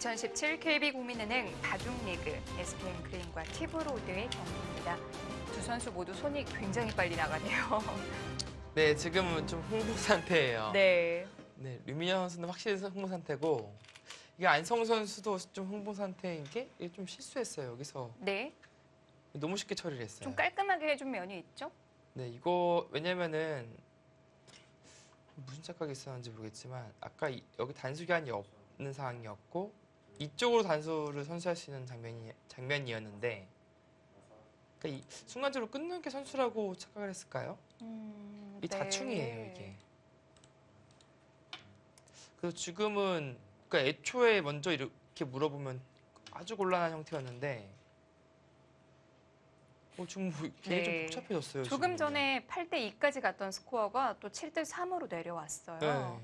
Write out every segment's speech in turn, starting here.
2017 KB국민은행 바둑리그 SK엔그레인과 티브로드의 경기입니다. 두 선수 모두 손이 굉장히 빨리 나가네요. 네, 지금은 좀 흥분 상태예요. 네. 네, 류민현 선수는 확실히 흥분 상태고 이게 안성우 선수도 좀 흥분 상태인 게 이게 좀 실수했어요, 여기서. 네. 너무 쉽게 처리를 했어요. 좀 깔끔하게 해준 면이 있죠? 네, 이거 왜냐면은 무슨 착각이 있었는지 모르겠지만 아까 여기 단수 교환이 없는 상황이었고 이쪽으로 단수를 선수할 수 있는 장면이었는데 그러니까 순간적으로 끊는 게 선수라고 착각을 했을까요? 이 네. 다충이에요, 이게. 그래서 지금은 그러니까 애초에 먼저 이렇게 물어보면 아주 곤란한 형태였는데 지금 굉장히 좀 복잡해졌어요. 조금 지금은. 전에 8대 2까지 갔던 스코어가 또 7대 3으로 내려왔어요. 네.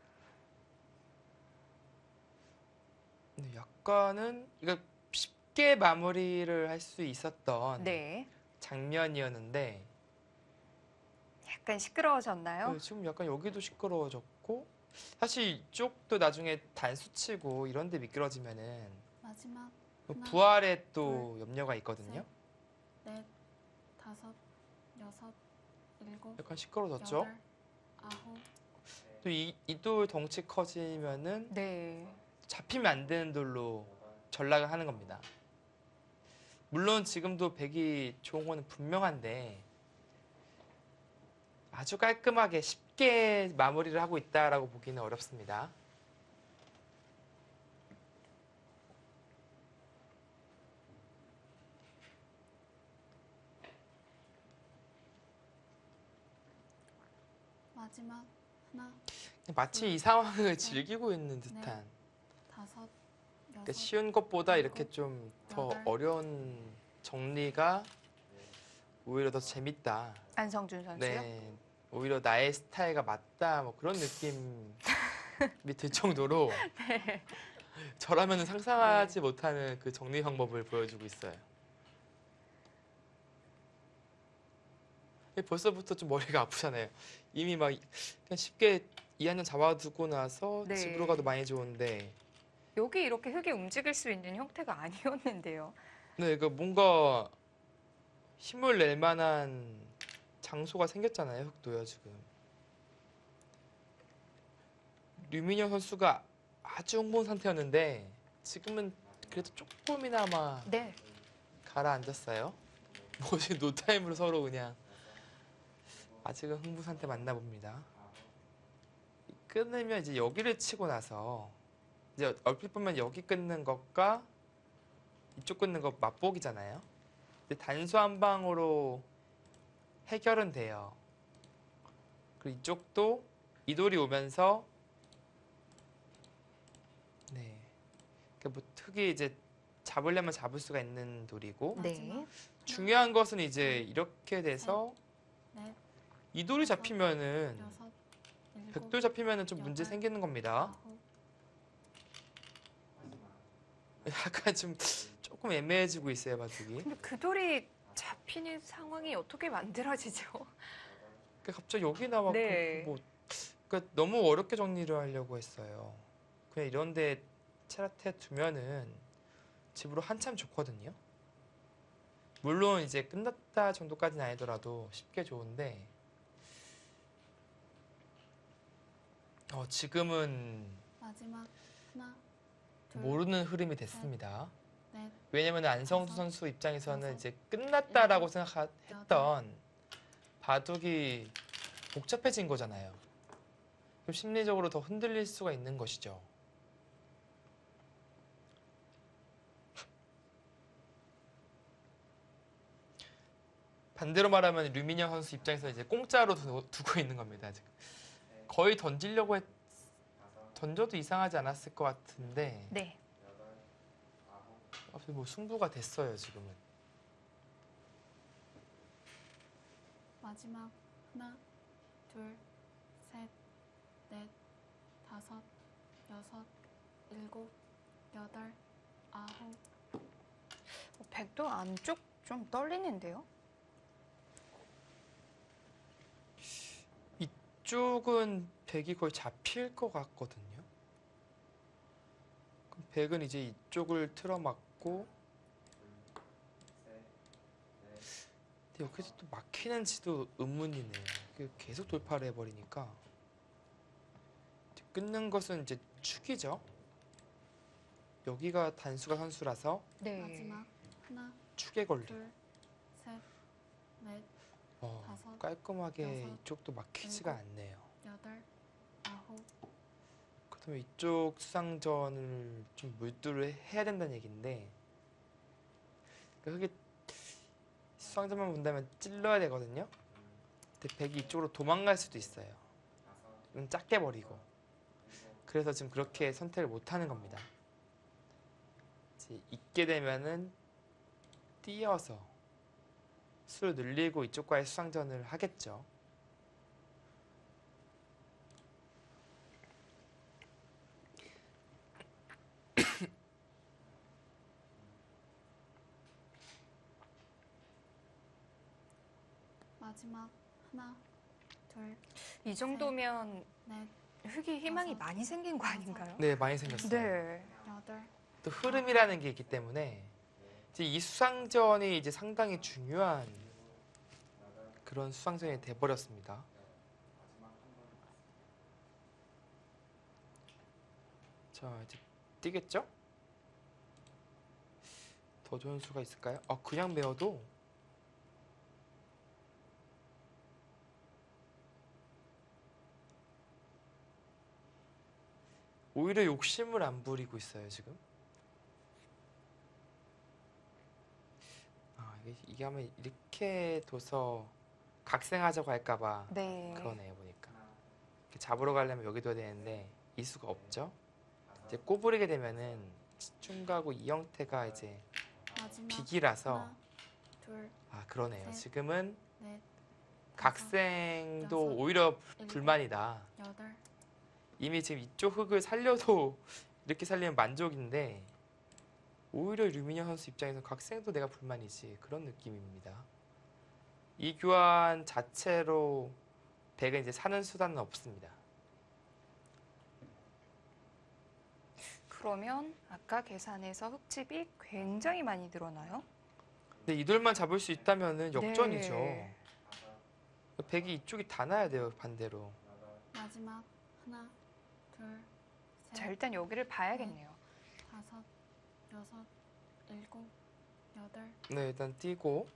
네, 약간은 그러니까 쉽게 마무리를 할 수 있었던 네. 장면이었는데 약간 시끄러워졌나요? 네, 지금 약간 여기도 시끄러워졌고 사실 이쪽도 나중에 단수 치고 이런 데 미끄러지면은 마지막 부활에 또 염려가 있거든요. 넷, 다섯, 여섯, 일곱, 약간 시끄러워졌죠. 여덟, 아홉. 또 이 돌 덩치 커지면은 네. 잡히면 안 되는 돌로 전락을 하는 겁니다. 물론 지금도 백이 좋은 거는 분명한데 아주 깔끔하게 쉽게 마무리를 하고 있다라고 보기는 어렵습니다. 마지막 하나, 마치 이 상황을 즐기고 있는 듯한 다섯, 그러니까 여섯, 쉬운 것보다 이렇게 좀 더 여덟. 어려운 정리가 오히려 더 재밌다. 안성준 선수요? 네, 오히려 나의 스타일과 맞다 뭐 그런 느낌이 들 정도로 저라면 상상하지 못하는 그 정리 방법을 보여주고 있어요. 벌써부터 좀 머리가 아프잖아요. 이미 막 그냥 쉽게 2학년 잡아두고 나서 네. 집으로 가도 많이 좋은데 여기 이렇게 흙이 움직일 수 있는 형태가 아니었는데요. 네, 그 뭔가 힘을 낼 만한 장소가 생겼잖아요, 흑도요 지금. 류민영 선수가 아주 흥분 상태였는데 지금은 그래도 조금이나마 네. 가라앉았어요. 뭐 지금 노타임으로 서로 그냥 아직은 흥분 상태 맞나 봅니다. 끊으면 이제 여기를 치고 나서 이제 얼핏 보면 여기 끊는 것과 이쪽 끊는 것 맛보기잖아요. 근데 단수 한 방으로 해결은 돼요. 그리고 이쪽도 이 돌이 오면서 네, 그러니까 뭐 흙이 이제 잡으려면 잡을 수가 있는 돌이고 네. 중요한 것은 이제 이렇게 돼서 넷, 이 돌이 잡히면은 여섯, 일곱, 백돌 잡히면은 좀 문제 여덟. 생기는 겁니다. 아홉. 약간 좀 조금 애매해지고 있어요, 바둑이. 근데 그 돌이 잡히는 상황이 어떻게 만들어지죠? 그러니까 갑자기 여기 나왔고 네. 뭐 그러니까 너무 어렵게 정리를 하려고 했어요. 그냥 이런데 체라테 두면은 집으로 한참 좋거든요. 물론 이제 끝났다 정도까지는 아니더라도 쉽게 좋은데 지금은 마지막 하나, 둘, 모르는 흐름이 됐습니다. 넷, 왜냐면 안성수 다섯, 선수 입장에서는 여섯, 이제 끝났다라고 일곱, 생각했던 바둑이 복잡해진 거잖아요. 그럼 심리적으로 더 흔들릴 수가 있는 것이죠. 반대로 말하면 류민영 선수 입장에서 이제 공짜로 두고 있는 겁니다. 지금. 거의 던져도 이상하지 않았을 것 같은데 네. 뭐 승부가 됐어요 지금은. 마지막 하나, 둘, 셋, 넷, 다섯, 여섯, 일곱, 여덟, 아홉. 백도 안쪽 좀 떨리는데요? 이쪽은 백이 거의 잡힐 것 같거든요. 그럼 백은 이제 이쪽을 틀어막고 근데 여기서 또 막히는지도 의문이네요. 이게 계속 돌파를 해버리니까 이제 끊는 것은 이제 축이죠. 여기가 단수가 선수라서 네. 마지막 하나, 축에 걸리고 둘, 셋, 넷, 다섯, 깔끔하게 여섯, 이쪽도 막히지가 일곱. 않네요. 여덟, 아홉, 그렇다면 이쪽 수상전을 좀 몰두를 해야 된다는 얘기인데 그게 수상전만 본다면 찔러야 되거든요. 근데 백이 이쪽으로 도망갈 수도 있어요. 좀 작게 버리고 그래서 지금 그렇게 선택을 못하는 겁니다. 이제 있게 되면은 띄어서 수를 늘리고 이쪽과의 수상전을 하겠죠. 마지막 하나, 둘, 이 정도면 넷, 흙이 희망이 다섯, 많이 생긴 거 아닌가요? 네, 많이 생겼어요. 네. 여덟, 또 흐름이라는 게 있기 때문에 이제 이 수상전이 이제 상당히 중요한 그런 수상전이 돼버렸습니다. 자, 이제 뛰겠죠? 더 좋은 수가 있을까요? 그냥 메어도 오히려 욕심을 안 부리고 있어요, 지금. 이게 하면 이렇게 둬서 각생하자고 할까봐 네. 그러네요, 보니까. 이렇게 잡으러 가려면 여기 둬야 되는데 이 수가 없죠? 이제 꼬부리게 되면은 치중가고 이 형태가 이제 마지막 비기라서 하나, 둘, 그러네요. 셋, 지금은 넷, 각생도 여섯, 오히려 일곱. 불만이다. 여덟, 이미 지금 이쪽 흙을 살려도 이렇게 살리면 만족인데 오히려 류민현 선수 입장에서 각생도 내가 불만이지 그런 느낌입니다. 이 교환 자체로 백은 이제 사는 수단은 없습니다. 그러면 아까 계산해서 흙집이 굉장히 많이 늘어나요? 근데 이 돌만 잡을 수 있다면은 역전이죠. 네. 백이 이쪽이 다 나야 돼요, 반대로. 마지막 하나, 둘, 자, 셋, 일단 여기를 봐야겠네요. 다섯, 여섯, 일곱, 여덟, 네, 일단 뛰고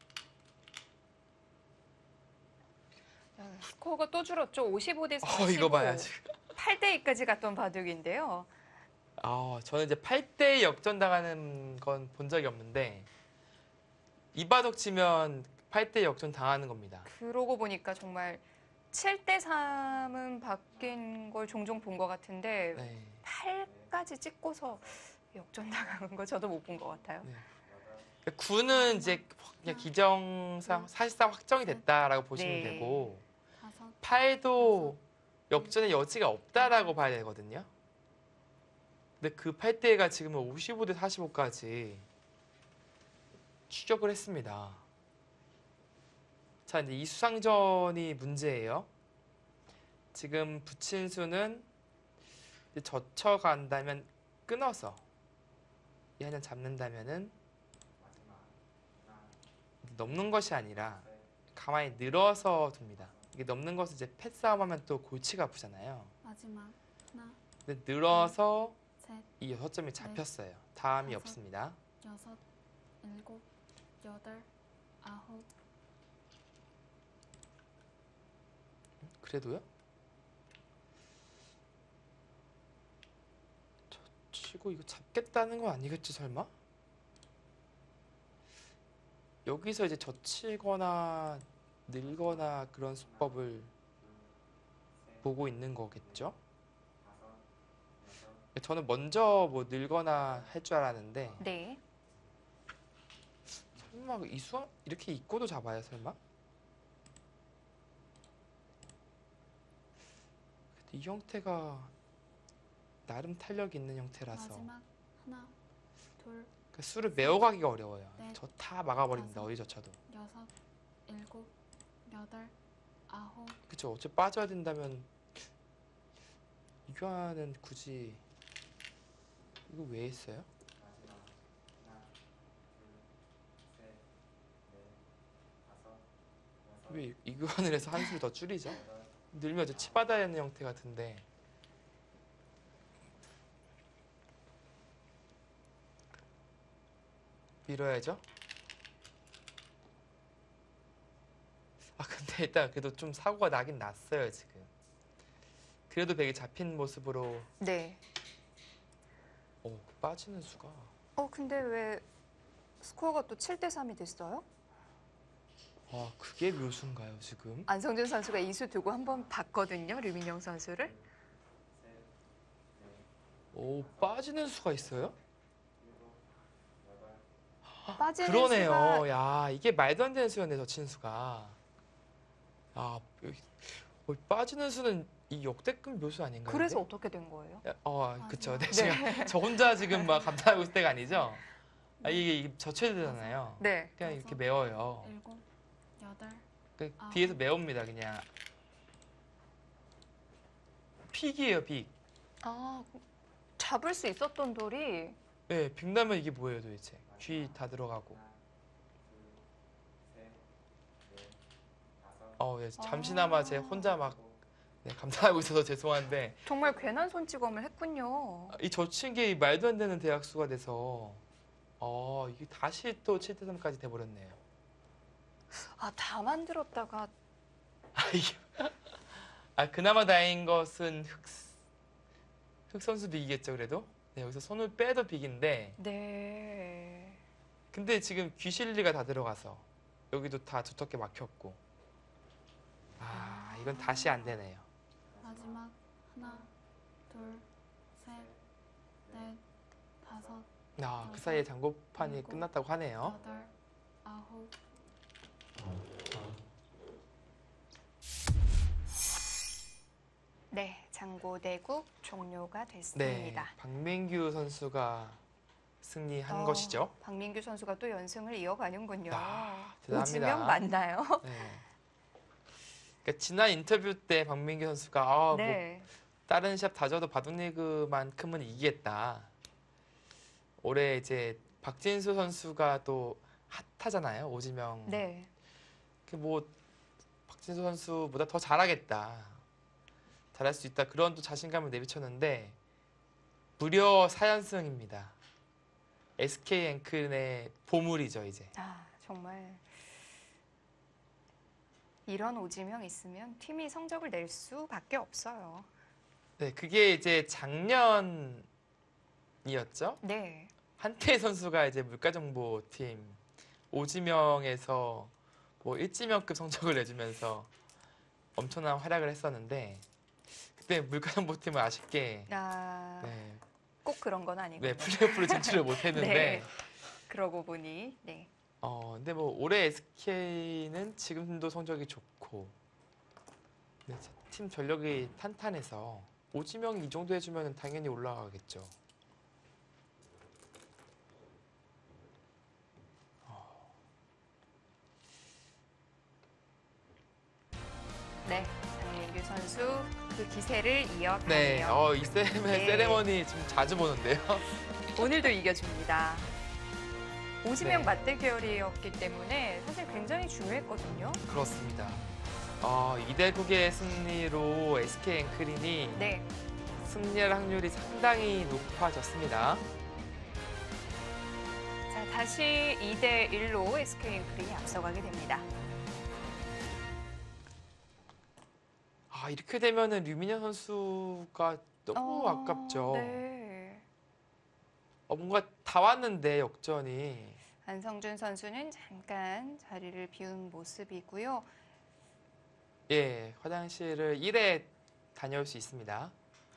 스코어가 또 줄었죠. 55대 45. 이거 봐요, 지금. 8대 2까지 갔던 바둑인데요. 저는 이제 8대 역전 당하는 건 본 적이 없는데 이 바둑 치면 8대 역전 당하는 겁니다. 그러고 보니까 정말 7대 3은 바뀐 걸 종종 본 것 같은데 네. 8까지 찍고서 역전당한 거 저도 못 본 것 같아요. 네. 9는 이제 그냥 기정상 사실상 확정이 됐다라고 보시면 네. 되고 다섯, 8도 역전의 여지가 없다라고 봐야 되거든요. 근데 그 8대가 지금은 55대 45까지 추격을 했습니다. 자, 이제 이 수상전이 문제예요. 지금 붙인 수는 이제 젖혀간다면 끊어서 이 한장 잡는다면은 넘는 것이 아니라 가만히 늘어서 둡니다. 이게 넘는 것은 이제 패싸움하면 또 골치가 아프잖아요. 마지막 하나, 근데 늘어서 셋, 이 6점이 잡혔어요. 다음이 다섯. 없습니다. 여섯, 일곱, 여덟, 아홉, 그래도요? 저 치고 이거 잡겠다는 건 아니겠지 설마? 여기서 이제 젖히거나 늘거나 그런 수법을 보고 있는 거겠죠? 저는 먼저 뭐 늘거나 할 줄 알았는데 네. 설마 이수 이렇게 입고도 잡아요 설마? 근데 이 형태가 나름 탄력 있는 형태라서 마지막 하나, 둘, 그 수를 메어가기가 어려워요. 네. 저 다 막아버립니다. 다섯. 어디 젖혀도. 여섯, 일곱, 여덟, 아홉, 그쵸. 어차피 빠져야 된다면 이 교환은 굳이 이거 왜 했어요? 왜 이거를 해서 한 수를 더 줄이죠? 늘면 이제 치받아야 하는 형태 같은데. 밀어야죠. 아 근데 일단 그래도 좀 사고가 나긴 났어요 지금. 그래도 백이 잡힌 모습으로. 네. 오, 빠지는 수가. 근데 왜 스코어가 또 7대 3이 됐어요? 아 그게 묘수인가요 지금? 안성준 선수가 이수 두고 한번 봤거든요, 류민영 선수를. 오, 빠지는 수가 있어요? 빠지는 그러네요. 수가 야, 이게 말도 안 되는 수였네, 저 친수가. 아, 빠지는 수는 이 역대급 묘수 아닌가요? 그래서 이게? 어떻게 된 거예요? 그쵸. 맞아요. 네, 제가 저 혼자 지금 막 감탄하고 있을 때가 아니죠? 이게 저체되잖아요. 네. 그냥 이렇게 메워요. 7, 8, 뒤에서 메웁니다, 그냥. 픽이에요, 픽. 아, 잡을 수 있었던 돌이 네, 픽 나면 이게 뭐예요, 도대체? 귀 다 들어가고. 예, 잠시나마 제 혼자 막 감탄하고 있어서 죄송한데 정말 괜한 손찌검을 했군요. 이 저친 게 말도 안 되는 대학수가 돼서 이게 다시 또 7대 3까지 돼버렸네요. 다 만들었다가 그나마 다행인 것은 흑 선수 빅이겠죠 그래도. 네, 여기서 손을 빼도 빅인데 네. 근데 지금 귀실리가 다 들어가서 여기도 다 두텁게 막혔고 이건 다시 안 되네요. 마지막 하나, 둘, 셋, 넷, 다섯, 그 사이에 장고판이 일곱, 끝났다고 하네요. 여덟, 아홉. 네, 장고대국 종료가 네, 됐습니다. 박민규 선수가 승리한 어, 것이죠. 박민규 선수가 또 연승을 이어가는군요. 대단합니다. 오지명 맞나요? 네. 그러니까 지난 인터뷰 때 박민규 선수가 네. 다른 시합 다 져도 바둑리그만큼은 이기겠다. 올해 이제 박진수 선수가 또 핫하잖아요. 오지명. 네. 박진수 선수보다 더 잘하겠다. 잘할 수 있다. 그런 또 자신감을 내비쳤는데 무려 4연승입니다. SK 앵클의 보물이죠, 이제. 정말 이런 오지명 있으면 팀이 성적을 낼 수밖에 없어요. 네, 그게 이제 작년이었죠. 네. 한태희 선수가 이제 물가정보팀 오지명에서 1지명급 성적을 내주면서 엄청난 활약을 했었는데 그때 물가정보팀을 아쉽게 네, 꼭 그런 건 아니고. 네, 플레이오프를 진출을 못했는데 네. 그러고 보니 네. 근데 올해 SK는 지금도 성적이 좋고 네, 팀 전력이 탄탄해서 오지명이 이 정도 해주면 당연히 올라가겠죠. 네. 박민규 선수 그 기세를 네, 이어가네요. 이 세레머니 좀 자주 보는데요. 오늘도 이겨줍니다. 오지명 네. 맞대결이었기 때문에 사실 굉장히 중요했거든요. 그렇습니다. 2대 9의 승리로 SK 앵크린이 네. 승리할 확률이 상당히 높아졌습니다. 자, 다시 2대 1로 SK 앵크린이 앞서가게 됩니다. 이렇게 되면은 류민현 선수가 너무 아깝죠. 네. 뭔가 다 왔는데 역전이. 안성준 선수는 잠깐 자리를 비운 모습이고요. 예, 화장실을 1회 다녀올 수 있습니다.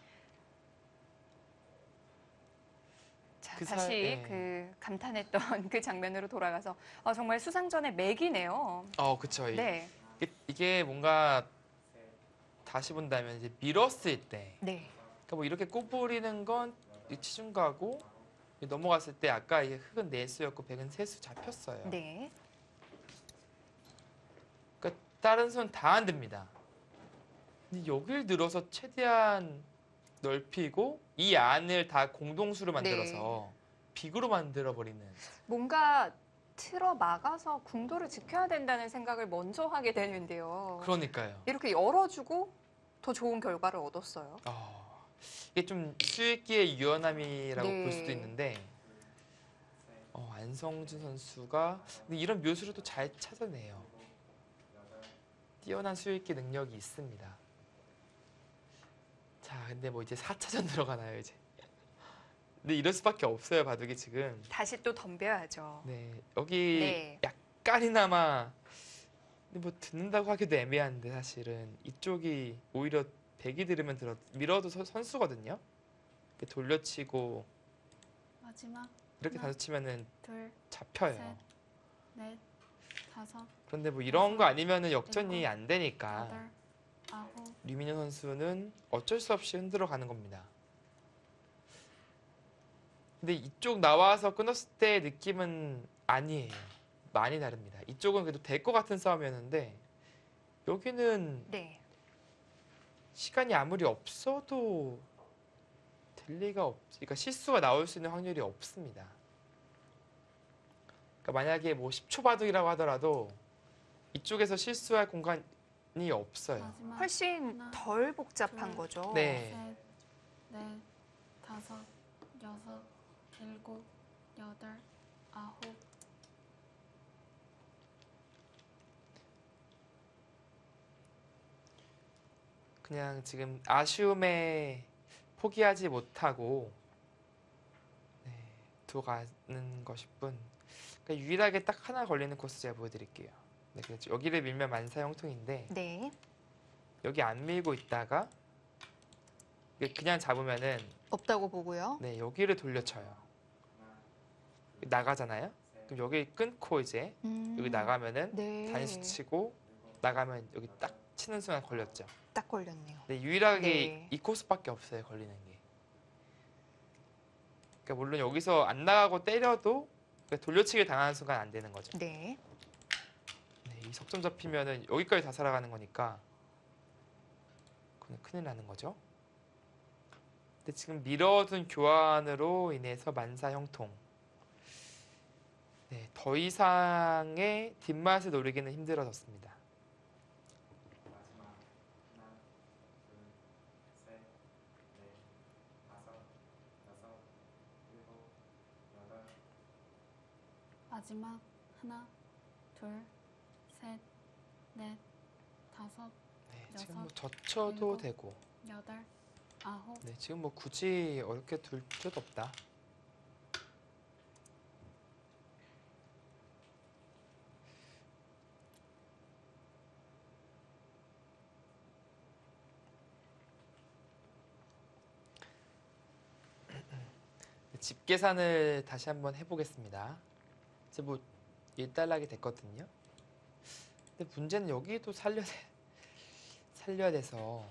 자, 그 다시 예. 그 감탄했던 그 장면으로 돌아가서 정말 수상전의 맥이네요. 그쵸. 네. 이게 뭔가 다시 본다면 이제 밀었을 때, 네. 그러니까 이렇게 꼬부리는 건 치중가고 넘어갔을 때 아까 이게 흑은 4수였고 백은 3수 잡혔어요. 네. 다른 수는 다 안 됩니다. 근데 여길 들어서 최대한 넓히고 이 안을 다 공동수로 만들어서 빅으로 만들어 버리는. 뭔가 틀어 막아서 궁도를 지켜야 된다는 생각을 먼저 하게 되는데요. 그러니까요. 이렇게 열어주고 더 좋은 결과를 얻었어요. 이게 좀 수익기의 유연함이라고 네. 볼 수도 있는데 안성준 선수가 근데 이런 묘수를 또 잘 찾아내요. 뛰어난 수익기 능력이 있습니다. 자, 근데 뭐 이제 4차전 들어가나요 이제? 근데 이럴 수밖에 없어요, 바둑이 지금. 다시 또 덤벼야죠. 네, 여기 네. 약간이나마 근데 뭐 듣는다고 하기도 애매한데 사실은 이쪽이 오히려 백이 들으면 밀어도 선수거든요. 이렇게 돌려치고 마지막 이렇게 하나, 단수 치면은 둘, 잡혀요. 셋, 넷, 다섯, 그런데 뭐 이런 거 여섯, 아니면은 역전이 일곱, 안 되니까 여덟, 아홉. 류민현 선수는 어쩔 수 없이 흔들어 가는 겁니다. 근데 이쪽 나와서 끊었을 때 느낌은 아니에요. 많이 다릅니다. 이쪽은 그래도 될 것 같은 싸움이었는데 여기는 네. 시간이 아무리 없어도 될 리가 그러니까 실수가 나올 수 있는 확률이 없습니다. 그러니까 만약에 뭐 10초 바둑이라고 하더라도 이쪽에서 실수할 공간이 없어요. 마지막 훨씬 하나, 덜 복잡한 둘, 거죠. 네. 셋, 넷, 다섯, 여섯, 일곱, 여덟, 아홉. 그냥 지금 아쉬움에 포기하지 못하고 두가는 것일 뿐. 그러니까 유일하게 딱 하나 걸리는 코스 제가 보여드릴게요. 네, 그렇죠. 여기를 밀면 만사 형통인데 네. 여기 안 밀고 있다가 그냥 잡으면은 없다고 보고요. 네, 여기를 돌려쳐요. 나가잖아요. 그럼 여기 끊고 이제 여기 나가면은 네. 단수 치고 나가면 여기 딱 치는 순간 걸렸죠. 딱 걸렸네요. 네, 유일하게 네. 이 코스밖에 없어요, 걸리는 게. 그러니까 물론 여기서 안 나가고 때려도 그러니까 돌려치기 당하는 순간 안 되는 거죠. 네. 네, 이 석점 잡히면은 여기까지 다 살아가는 거니까 그냥 큰일 나는 거죠. 근데 지금 밀어둔 교환으로 인해서 만사 형통. 네, 더 이상의 뒷맛을 노리기는 힘들어졌습니다. 마지막 하나, 둘, 셋, 넷, 다섯, 네, 여섯, 지금 뭐 젖혀도 일곱. 되고. 여덟, 아홉. 네, 지금 뭐 굳이 어렵게 둘 필요도 없다. 집 계산을 다시 한번 해보겠습니다. 이제 뭐 일단락이 됐거든요. 근데 문제는 여기도 살려야 돼서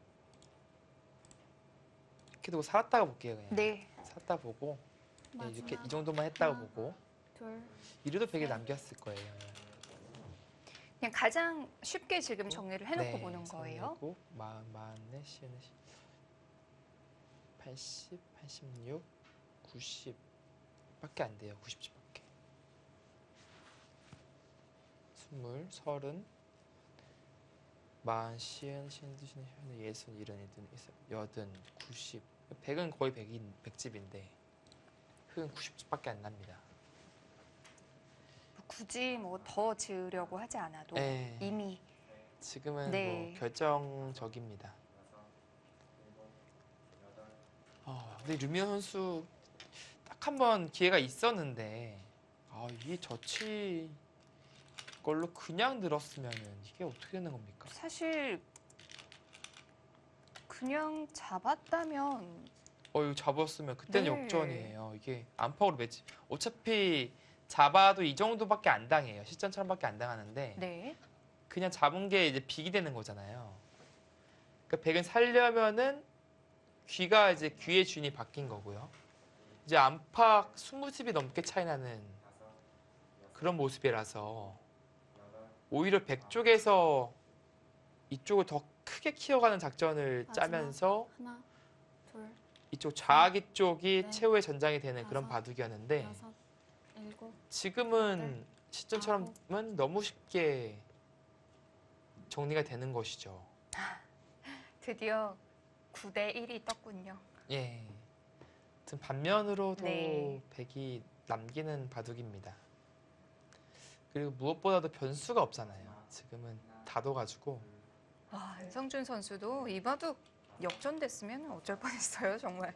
이렇게 두고 살았다가 볼게요. 그냥. 네. 살았다 보고 네, 이렇게 마지막 이 정도만 했다고 하나, 보고 둘, 이래도 100에 셋. 남겼을 거예요. 그냥 가장 쉽게 지금 정리를 해놓고 네, 보는 거예요. 44, 80, 86, 90 밖에 안 돼요. 90집밖에. 20, 30, 40, 50, 60, 70, 80, 90 100은 거의 100집인데 흙은 90집밖에 안 납니다. 굳이 뭐 더 지으려고 하지 않아도 네. 이미 지금은 네. 뭐 결정적입니다. 근데 류민현 선수 딱 한 번 기회가 있었는데 이게 저치 걸로 그냥 늘었으면은 이게 어떻게 되는 겁니까? 사실 그냥 잡았다면 이거 잡았으면 그때는 네. 역전이에요. 이게 안팎으로 매치. 어차피 잡아도 이 정도밖에 안 당해요. 실전처럼밖에 안 당하는데 네. 그냥 잡은 게 이제 빅이 되는 거잖아요. 그러니까 백은 살려면은 귀가 이제 귀의 주인이 바뀐 거고요. 이제 안팎 20집이 넘게 차이 나는 그런 모습이라서 오히려 백 쪽에서 이쪽을 더 크게 키워가는 작전을 마지막. 짜면서 하나, 둘, 이쪽 좌아기 쪽이 네. 최후의 전장이 되는 그런 다섯, 바둑이었는데 여섯, 일곱, 지금은 실전처럼은 너무 쉽게 정리가 되는 것이죠. 드디어 9대 1이 떴군요. 예. 아무튼 반면으로도 네. 백이 남기는 바둑입니다. 그리고 무엇보다도 변수가 없잖아요. 지금은 다둬가지고 와, 안성준 선수도 이 바둑 역전됐으면 어쩔 뻔했어요, 정말.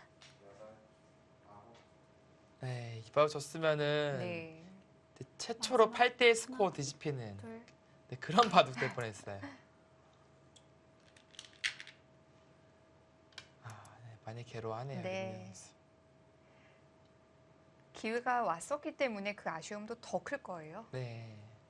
네, 이 바둑 졌으면은 네. 최초로 마지막 8대 스코어 뒤집히는 둘, 네, 그런 바둑 될 뻔했어요. 네, 많이 괴로워하네요. 네. 김민호 선수. 기회가 왔었기 때문에 그 아쉬움도 더 클 거예요. 네.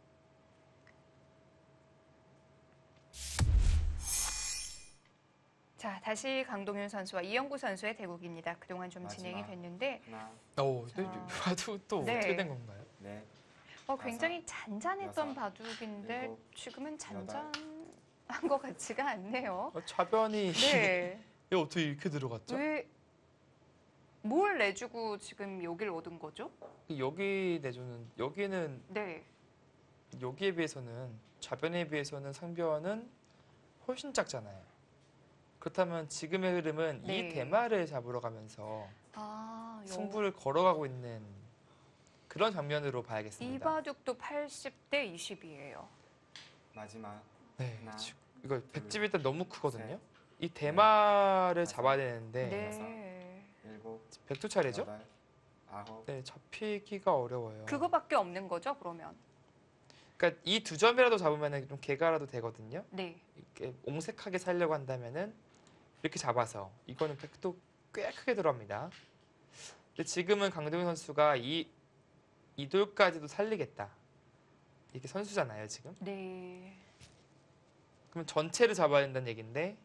자, 다시 강동윤 선수와 이영구 선수의 대국입니다. 그동안 좀 진행이 마지막. 됐는데 하나, 오, 자. 바둑 또 네. 어떻게 된 건가요? 넷, 굉장히 잔잔했던 여섯, 바둑인데 일곱, 지금은 잔잔한 것 같지가 않네요. 좌변이 네. 이거 어떻게 이렇게 들어갔죠? 왜 뭘 내주고 지금 여기를 얻은 거죠? 여기 내주는 여기는 네. 여기에 비해서는 좌변에 비해서는 상변은 훨씬 작잖아요. 그렇다면 지금의 흐름은 네. 이 대마를 잡으러 가면서 아, 승부를 걸어가고 있는 그런 장면으로 이 봐야겠습니다. 바둑도 80대 20이에요. 마지막. 네, 하나, 이거 백집이 일단 너무 크거든요. 셋, 이 대마를 다섯, 잡아야 되는데 네. 일곱, 백두 차례죠? 여덟, 아홉, 네, 잡히기가 어려워요. 그거밖에 없는 거죠, 그러면? 그러니까 이 두 점이라도 잡으면 좀 개가라도 되거든요. 네. 이렇게 옹색하게 살려고 한다면은 이렇게 잡아서 이거는 백도 꽤 크게 들어갑니다. 근데 지금은 강동윤 선수가 이 돌까지도 살리겠다. 이게 선수잖아요, 지금. 네. 그러면 전체를 잡아야 된다는 얘기인데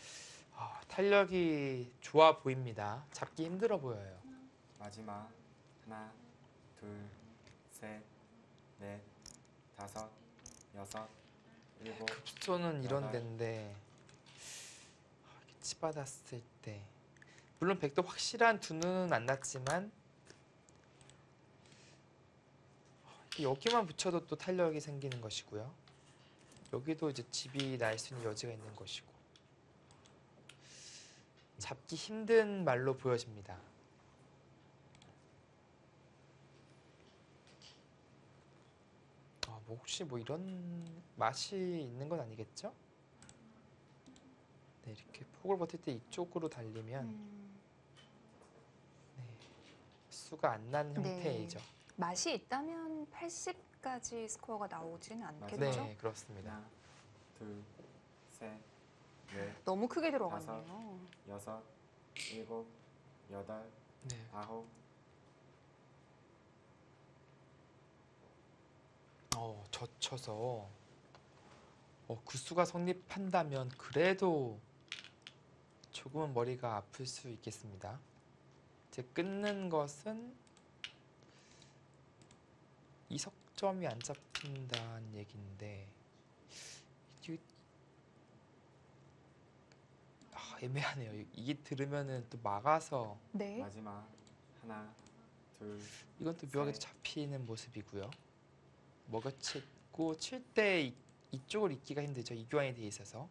탄력이 좋아 보입니다. 잡기 힘들어 보여요. 마지막. 하나, 둘, 셋, 넷, 다섯, 여섯, 일곱, 급소는 이런 여덟. 데인데 이렇게 치받았을 때 물론 백도 확실한 두 눈은 안 났지만 여기만 붙여도 또 탄력이 생기는 것이고요. 여기도 이제 집이 날 수 있는 여지가 있는 것이고 잡기 힘든 말로 보여집니다. 뭐 혹시 뭐 이런 맛이 있는 건 아니겠죠? 네, 이렇게 폭을 버틸 때 이쪽으로 달리면 네, 수가 안 난 네. 형태이죠. 맛이 있다면 80까지 스코어가 나오진 않겠죠? 네, 그렇습니다. 하나, 둘, 셋, 넷, 너무 크게 들어갔네요. 여섯, 일곱, 여덟, 네. 아홉, 젖혀서 구수가 성립한다면 그래도 조금은 머리가 아플 수 있겠습니다. 이제 끊는 것은 이석점이 안 잡힌다는 얘기인데 이게 애매하네요. 이게 들으면은 또 막아서 네. 마지막. 하나, 둘, 이건 또 묘하게 또 잡히는 모습이고요. 먹여치고 칠 때 이쪽을 잇기가 힘들죠. 이교환이 돼 있어서.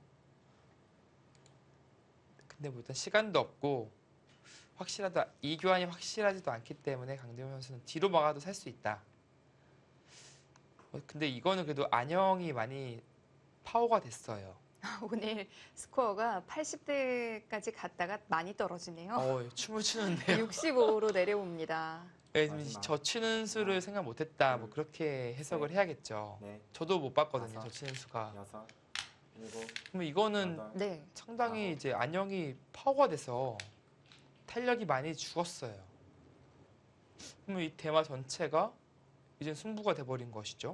근데 뭐 일단 시간도 없고 이교환이 확실하지도 않기 때문에 강대훈 선수는 뒤로 막아도 살 수 있다. 근데 이거는 그래도 안영이 많이 파워가 됐어요. 오늘 스코어가 80대까지 갔다가 많이 떨어지네요. 춤을 추는데요. 65로 내려옵니다. 네, 마지막. 저 치는 수를 생각 못했다. 뭐 그렇게 해석을 해야겠죠. 넷, 저도 못 봤거든요. 다섯. 저 치는 수가. 여섯, 일곱, 그럼 이거는 여덟, 네. 상당히 아홉. 이제 안영이 파워가 돼서 탄력이 많이 죽었어요. 그러면 이 대마 전체가 이제 승부가 돼버린 것이죠.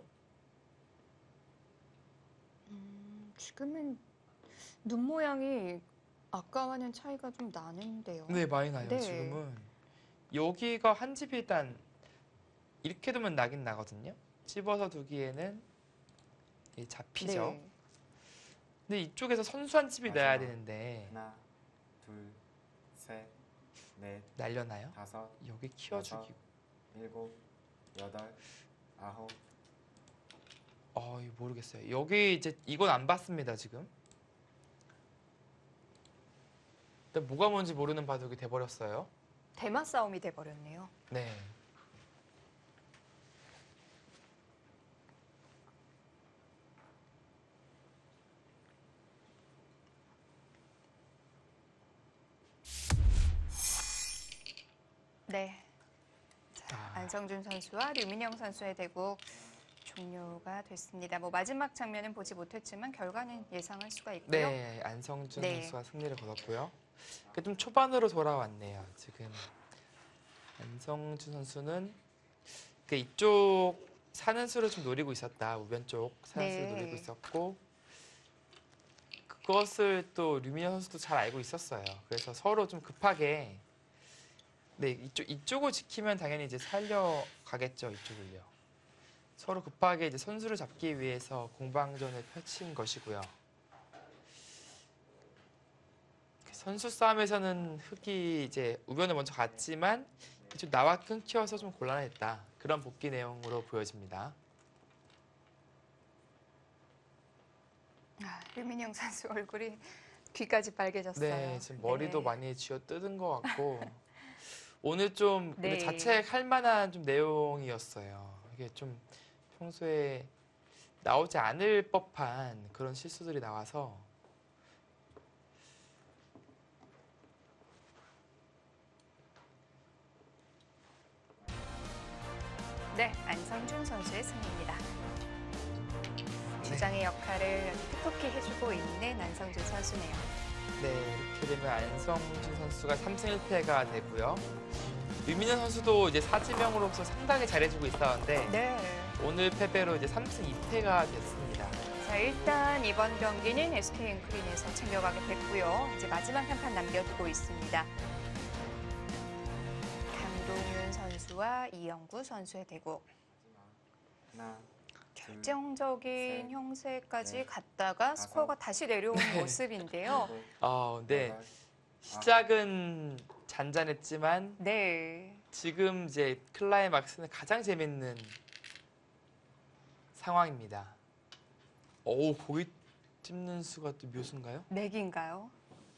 지금은 눈 모양이 아까와는 차이가 좀 나는데요. 네, 많이 나요. 네. 지금은 여기가 한 집이 일단 이렇게 두면 나긴 나거든요. 찝어서 두기에는 잡히죠. 네. 근데 이쪽에서 선수한 집이 나야 마지막. 되는데 하나, 둘, 셋, 넷, 날려나요? 다섯, 여기 키워주기. 일곱, 여덟, 아홉, 이거 모르겠어요. 여기 이제 이건 안 봤습니다 지금. 일단 뭐가 뭔지 모르는 바둑이 돼버렸어요. 대마 싸움이 돼버렸네요. 네. 네. 자, 안성준 선수와 류민영 선수의 대국 종료가 됐습니다. 뭐 마지막 장면은 보지 못했지만 결과는 예상할 수가 있고요. 네, 안성준 네. 선수가 승리를 거뒀고요. 좀 초반으로 돌아왔네요. 지금 안성준 선수는 이쪽 사는 수를 좀 노리고 있었다. 우변 쪽 사는 수를 네. 노리고 있었고 그것을 또 류민현 선수도 잘 알고 있었어요. 그래서 서로 좀 급하게 이쪽을 지키면 당연히 이제 살려가겠죠. 이쪽을요. 서로 급하게 이제 선수를 잡기 위해서 공방전을 펼친 것이고요. 선수 싸움에서는 흑이 이제 우변을 먼저 갔지만 이쪽 나와 끊겨서 좀 곤란했다. 그런 복귀 내용으로 보여집니다. 류민영 선수 얼굴이 귀까지 빨개졌어요. 네, 지금 머리도 네. 많이 쥐어 뜯은 것 같고 오늘 좀 근데 네. 자책할 만한 좀 내용이었어요. 이게 좀 평소에 나오지 않을 법한 그런 실수들이 나와서 네, 안성준 선수의 승리입니다. 주장의 역할을 톡톡히 해주고 있는 안성준 선수네요. 네, 이렇게 되면 안성준 선수가 3승 1패가 되고요. 류민현 선수도 이제 사지명으로서 상당히 잘해주고 있었는데 네. 오늘 패배로 이제 3승 2패가 됐습니다. 자, 일단 이번 경기는 SK 앵크린에서 챙겨가게 됐고요. 이제 마지막 한 판 남겨두고 있습니다. 강동윤 선수와 이영구 선수의 대국. 하나, 결정적인 셋, 형세까지 넷, 갔다가 다섯, 스코어가 다시 내려오는 네. 모습인데요. 일곱, 네, 여덟, 시작은 잔잔했지만 네. 지금 이제 클라이막스는 가장 재밌는 상황입니다. 고기 찝는 수가 또 묘수인가요? 맥인가요?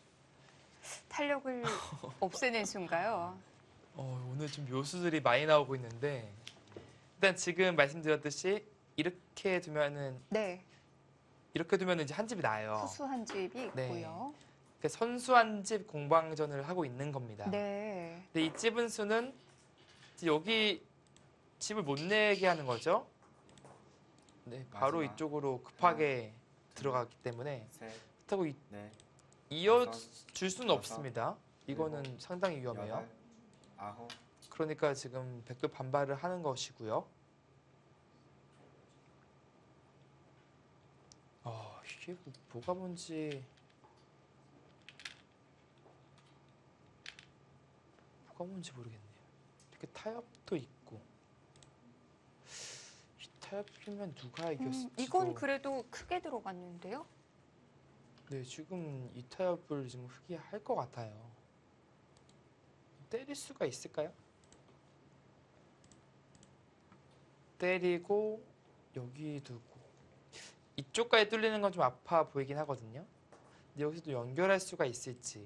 탄력을 없애는 수인가요? 오늘 좀 묘수들이 많이 나오고 있는데 일단 지금 말씀드렸듯이 이렇게 두면은 네. 이제 한 집이 나요. 후수 한 집이 네. 있고요. 그러니까 선수 한 집 공방전을 하고 있는 겁니다. 네. 근데 이 찝은 수는 이제 여기 집을 못 내게 하는 거죠. 네, 바로 마지막. 이쪽으로 급하게 들어갔기 때문에 셋, 그렇다고 넷, 이어줄 수는 다섯, 없습니다. 이거는 일곱, 상당히 위험해요. 여덟, 아홉, 그러니까 지금 백급 반발을 하는 것이고요. 이게 뭐가 뭔지 모르겠네요. 이렇게 타협도 있고 이 타협이면 누가 이겼을지 이건 그래도 크게 들어갔는데요. 네, 지금 이 타협을 지금 흑이 할 것 같아요. 때릴 수가 있을까요? 때리고 여기 두고 이쪽까지 뚫리는 건 좀 아파 보이긴 하거든요. 근데 여기서도 연결할 수가 있을지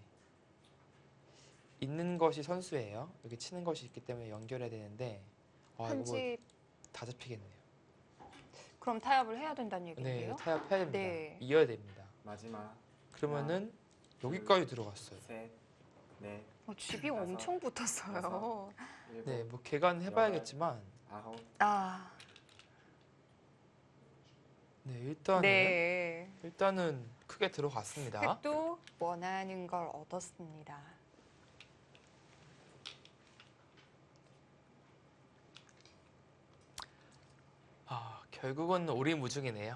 있는 것이 선수예요. 여기 치는 것이 있기 때문에 연결해야 되는데 이거 한 뭐 집 다 잡히겠네요. 그럼 타협을 해야 된다는 얘기인데요. 네, 타협해야 됩니다. 네. 이어야 됩니다. 마지막 그러면은 여기까지 들어갔어요. 셋, 넷, 집이 다섯, 엄청 붙었어요. 일곱, 네, 뭐 개간 해봐야겠지만 아홉, 아, 네, 네. 일단은 크게 들어갔습니다. 흑도 원하는 걸 얻었습니다. 결국은 오리무중이네요.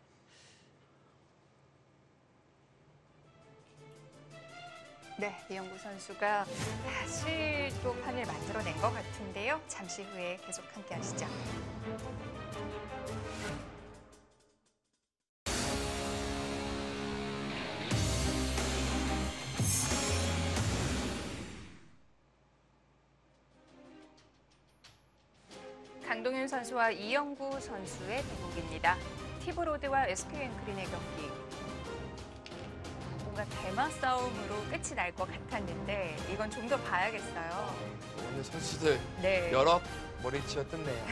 네, 이영구 선수가 다시 또 판을 만들어낸 것 같은데요. 잠시 후에 계속 함께 하시죠. 정동윤 선수와 이영구 선수의 대국입니다. 티브로드와 SK엔그린의 경기. 뭔가 대마 싸움으로 끝이 날 것 같았는데 이건 좀 더 봐야겠어요. 오늘 선수들 네. 여러 머리치어 뜯네요.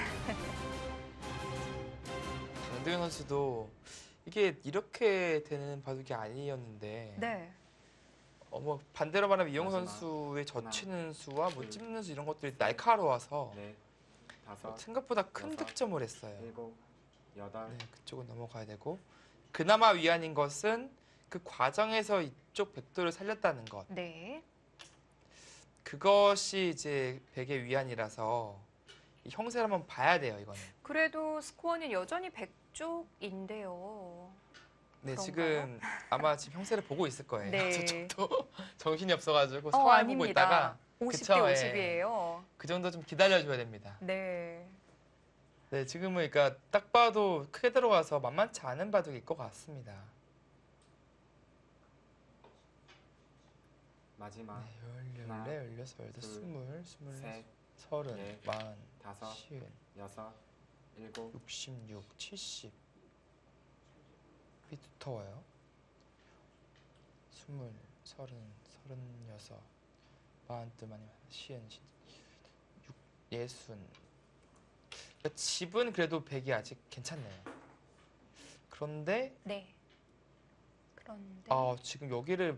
강동윤 선수도 이게 이렇게 되는 바둑이 아니었는데 네. 뭐 반대로 말하면 이영호 마지막. 선수의 젖히는 수와 뭐 둘, 찝는 수 이런 것들이 날카로워서 넷, 다섯, 생각보다 큰 여섯, 득점을 했어요. 일곱, 여덟, 네, 그쪽은 넘어가야 되고 그나마 위안인 것은 그 과정에서 이쪽 백도를 살렸다는 것. 네. 그것이 이제 백의 위안이라서 이 형세를 한번 봐야 돼요, 이거는. 그래도 스코어는 여전히 100쪽인데요. 네, 그런가요? 지금 아마 지금 형세를 보고 있을 거예요. 네. 저쪽도 정신이 없어가지고 상황을 보고 있다가 50대 그쵸, 50이에요. 그 정도 좀 기다려줘야 됩니다. 네. 네, 지금은 그러니까 딱 봐도 크게 들어가서 만만치 않은 바둑일 것 같습니다. 마지막 네, 하나, 14, 16, 18, 20, 24, 셋, 30, 넷, 40, 다섯, 50, 여섯, 일곱, 66, 70. 이 두터워요. 20, 30, 36, 42, 많이 50, 60, 그러니까 집은 그래도 100이 아직 괜찮네요. 그런데 네. 그런데 지금 여기를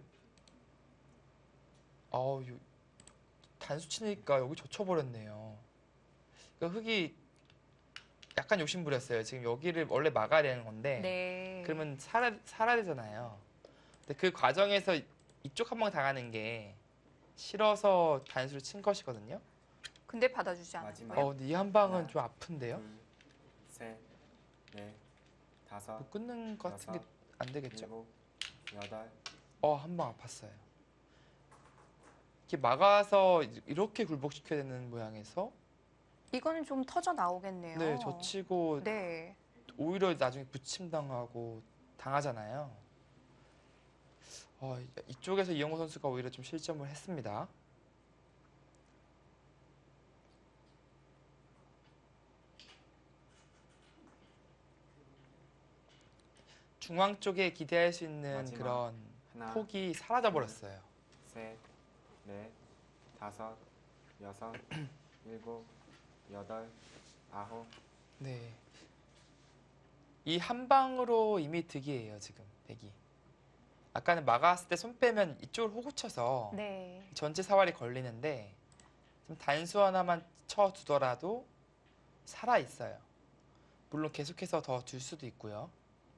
단수 치니까 여기 젖혀버렸네요. 그러니까 흙이 약간 욕심부렸어요. 지금 여기를 원래 막아야 되는 건데 네. 그러면 살아야 되잖아요. 근데 그 과정에서 이쪽 한 방 당하는 게 싫어서 단수를 친 것이거든요. 근데 받아주지 마지막. 않았고요. 근데 이 한 방은 하나, 좀 아픈데요. 둘, 셋, 넷, 다섯, 못 끊는 것 같은 게 여섯, 안 되겠죠. 일곱, 여덟, 한 방 아팠어요. 이렇게 막아서 이렇게 굴복시켜야 되는 모양에서 이거는 좀 터져 나오겠네요. 네, 젖히고 네. 오히려 나중에 부침당하고 당하잖아요. 이쪽에서 이영호 선수가 오히려 좀 실점을 했습니다. 중앙 쪽에 기대할 수 있는 마지막. 그런 하나, 폭이 사라져 버렸어요. 셋, 넷, 다섯, 여섯, 일곱, 여덟, 아홉, 네. 이 한 방으로 이미 득이에요, 지금 백이. 아까는 막았을 때 손 빼면 이쪽을 호구쳐서 네. 전체 사활이 걸리는데 좀 단수 하나만 쳐두더라도 살아 있어요. 물론 계속해서 더 줄 수도 있고요.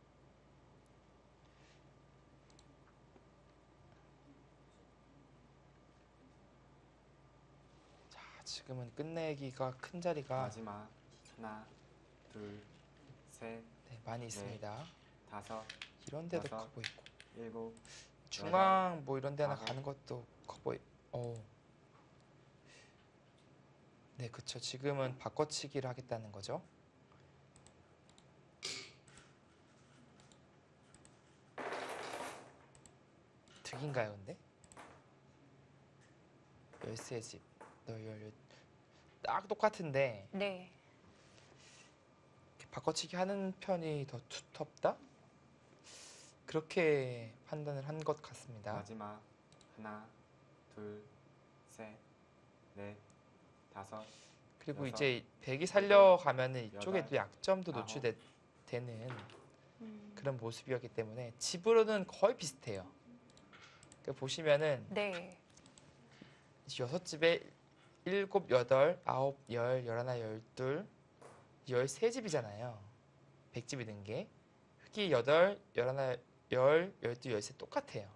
자, 지금은 끝내기가 큰 자리가 마지막. 하나, 둘, 셋, 네, 많이 있습니다. 다섯, 이런 데도 여섯, 커 보이고 일곱, 중앙 뭐 이런 데 하나 아홉. 가는 것도 커 보이. 네, 그쵸. 지금은 바꿔치기를 하겠다는 거죠. 득인가요, 근데? 열쇠집, 딱 똑같은데 네. 이렇게 바꿔치기 하는 편이 더 두텁다? 그렇게 판단을 한 것 같습니다. 마지막. 하나, 둘, 셋, 넷, 다섯, 그리고 여섯, 이제 백이 살려가면은 여덟, 이쪽에도 약점도 아홉. 노출되는 그런 모습이었기 때문에 집으로는 거의 비슷해요. 그러니까 보시면은 네. 6집에 7, 8, 9, 10, 11, 12, 13집이잖아요. 100집이 된 게. 흑이 8, 11, 10, 12, 13 똑같아요.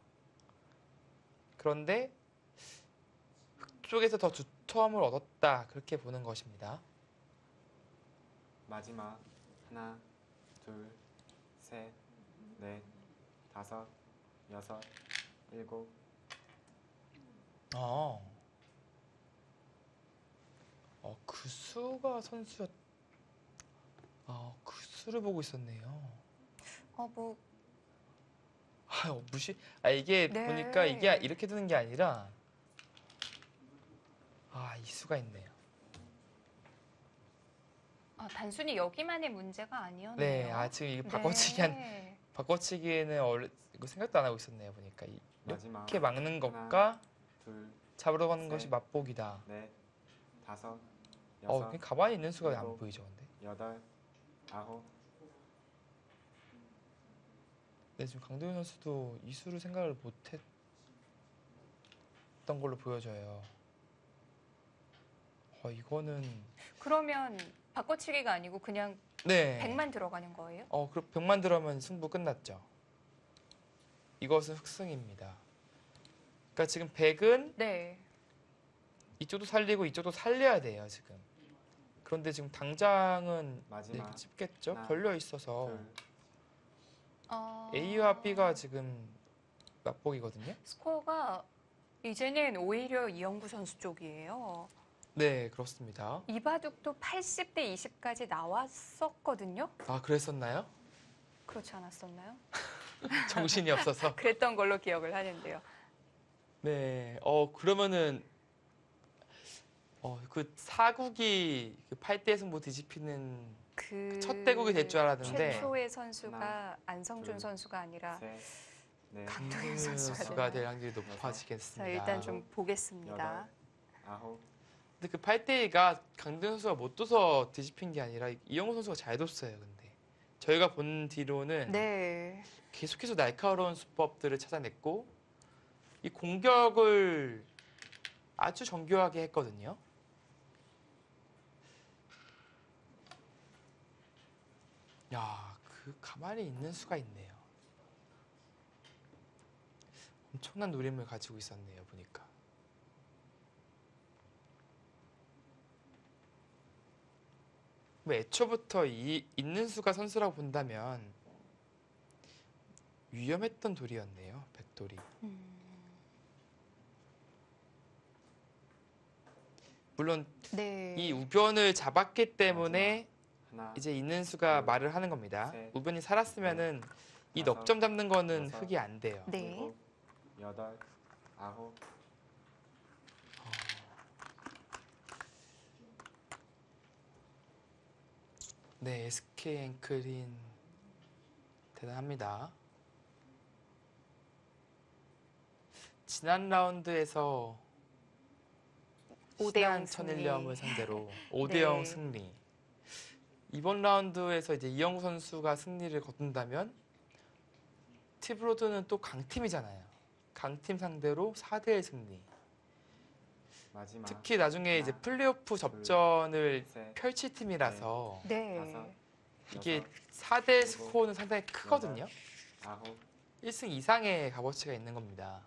그런데 흑 쪽에서 더 두터움을 얻었다. 그렇게 보는 것입니다. 마지막. 하나, 둘, 셋, 넷, 다섯, 여섯, 일곱, 그 수가 선수였. 그 수를 보고 있었네요. 뭐 무시. 이게 네. 보니까 이게 이렇게 되는 게 아니라 이 수가 있네요. 단순히 여기만의 문제가 아니었네요. 네, 지금 이게 바꿔치기에는 원래 이거 생각도 안 하고 있었네요. 보니까 마지막 이렇게 막는 하나, 것과 둘, 잡으러 가는 것이 셋, 맞보기다. 넷, 다섯, 그냥 여섯, 가만히 있는 수가 안 일곱, 보이죠, 근데. 여덟, 아홉, 네, 지금 강도현 선수도 이 수를 생각을 못했던 걸로 보여져요. 이거는 그러면 바꿔치기가 아니고 그냥 네. 100만 들어가는 거예요? 그럼 100만 들어가면 승부 끝났죠. 이것은 흑승입니다. 그러니까 지금 100은 네. 이쪽도 살리고 이쪽도 살려야 돼요, 지금. 그런데 지금 당장은 마지막 찝겠죠? 하나, 걸려 있어서 둘, A와 B가 지금 맞보기거든요. 스코어가 이제는 오히려 이영구 선수 쪽이에요. 네, 그렇습니다. 이바둑도 80대 20까지 나왔었거든요. 그랬었나요? 그렇지 않았었나요? 정신이 없어서. 그랬던 걸로 기억을 하는데요. 네, 그러면은 그 사국이 그 8대 승부 뒤집히는 첫 대국이 될 줄 알았는데 최초의 선수가 하나, 안성준 둘, 선수가 아니라 셋, 넷, 강도현 강도현 선수가 선수가 될 되나요? 확률이 자, 높아지겠습니다. 일단 좀 보겠습니다. 여덟, 아홉, 근데 그 8대2가 강도현 선수가 못 둬서 뒤집힌 게 아니라 이영호 선수가 잘 뒀어요. 근데 저희가 본 뒤로는 네. 계속해서 날카로운 수법들을 찾아냈고 이 공격을 아주 정교하게 했거든요. 야, 그 가만히 있는 수가 있네요. 엄청난 노림을 가지고 있었네요, 보니까. 뭐 애초부터 있는 수가 선수라고 본다면 위험했던 돌이었네요, 백돌이. 물론 네. 이 우변을 잡았기 때문에 하나, 이제 있는 수가 둘, 말을 하는 겁니다. 셋, 우변이 살았으면은 이 다섯, 넉점 잡는 거는 여섯, 흙이 안 돼요. 네. 일곱, 여덟, 아홉, 네, SK 앵클인 대단합니다. 지난 라운드에서 5대 0 신한 천일염을 승리. 상대로 5대0 네. 승리. 이번 라운드에서 이제 이영구 선수가 승리를 거둔다면 티브로드는 또 강팀이잖아요. 강팀 상대로 4대1 승리. 마지막 특히 나중에 이제 하나, 플레이오프 접전을 셋, 펼칠 팀이라서 네. 어, 다섯, 이게 여섯, 4대 일곱, 스코어는 상당히 크거든요. 아홉, 1승 이상의 값어치가 있는 겁니다.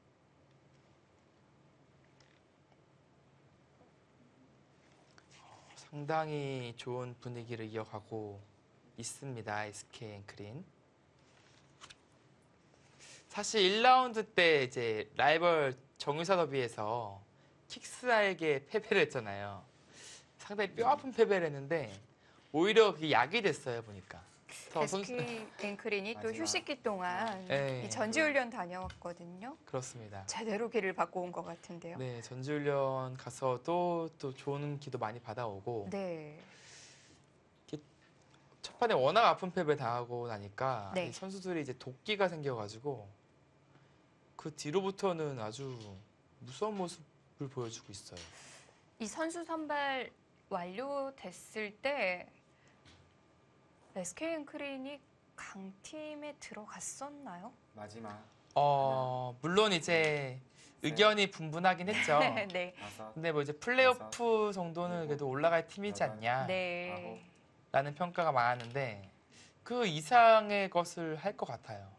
상당히 좋은 분위기를 이어가고 있습니다. SK 앵클인. 사실 1라운드 때 이제 라이벌 정유사 더비에서 킥스아에게 패배를 했잖아요. 상당히 뼈아픈 패배를 했는데 오히려 그게 약이 됐어요, 보니까. SK 앵클인이 또 마지막. 휴식기 동안 네. 이 전지훈련 다녀왔거든요. 그렇습니다. 제대로 기를 받고 온 것 같은데요. 네, 전지훈련 가서도 또 좋은 기도 많이 받아오고 네. 첫 판에 워낙 아픈 패배 당하고 나니까 네. 이 선수들이 이제 도끼가 생겨가지고 그 뒤로부터는 아주 무서운 모습을 보여주고 있어요. 이 선수 선발 완료됐을 때 SK 앵클인이 강팀에 들어갔었나요? 마지막 물론 이제 의견이 분분하긴 했죠. 네. 다섯, 근데 뭐 이제 플레이오프 정도는 그래도 올라갈 팀이지 않냐 네. 라는 평가가 많았는데 그 이상의 것을 할 것 같아요.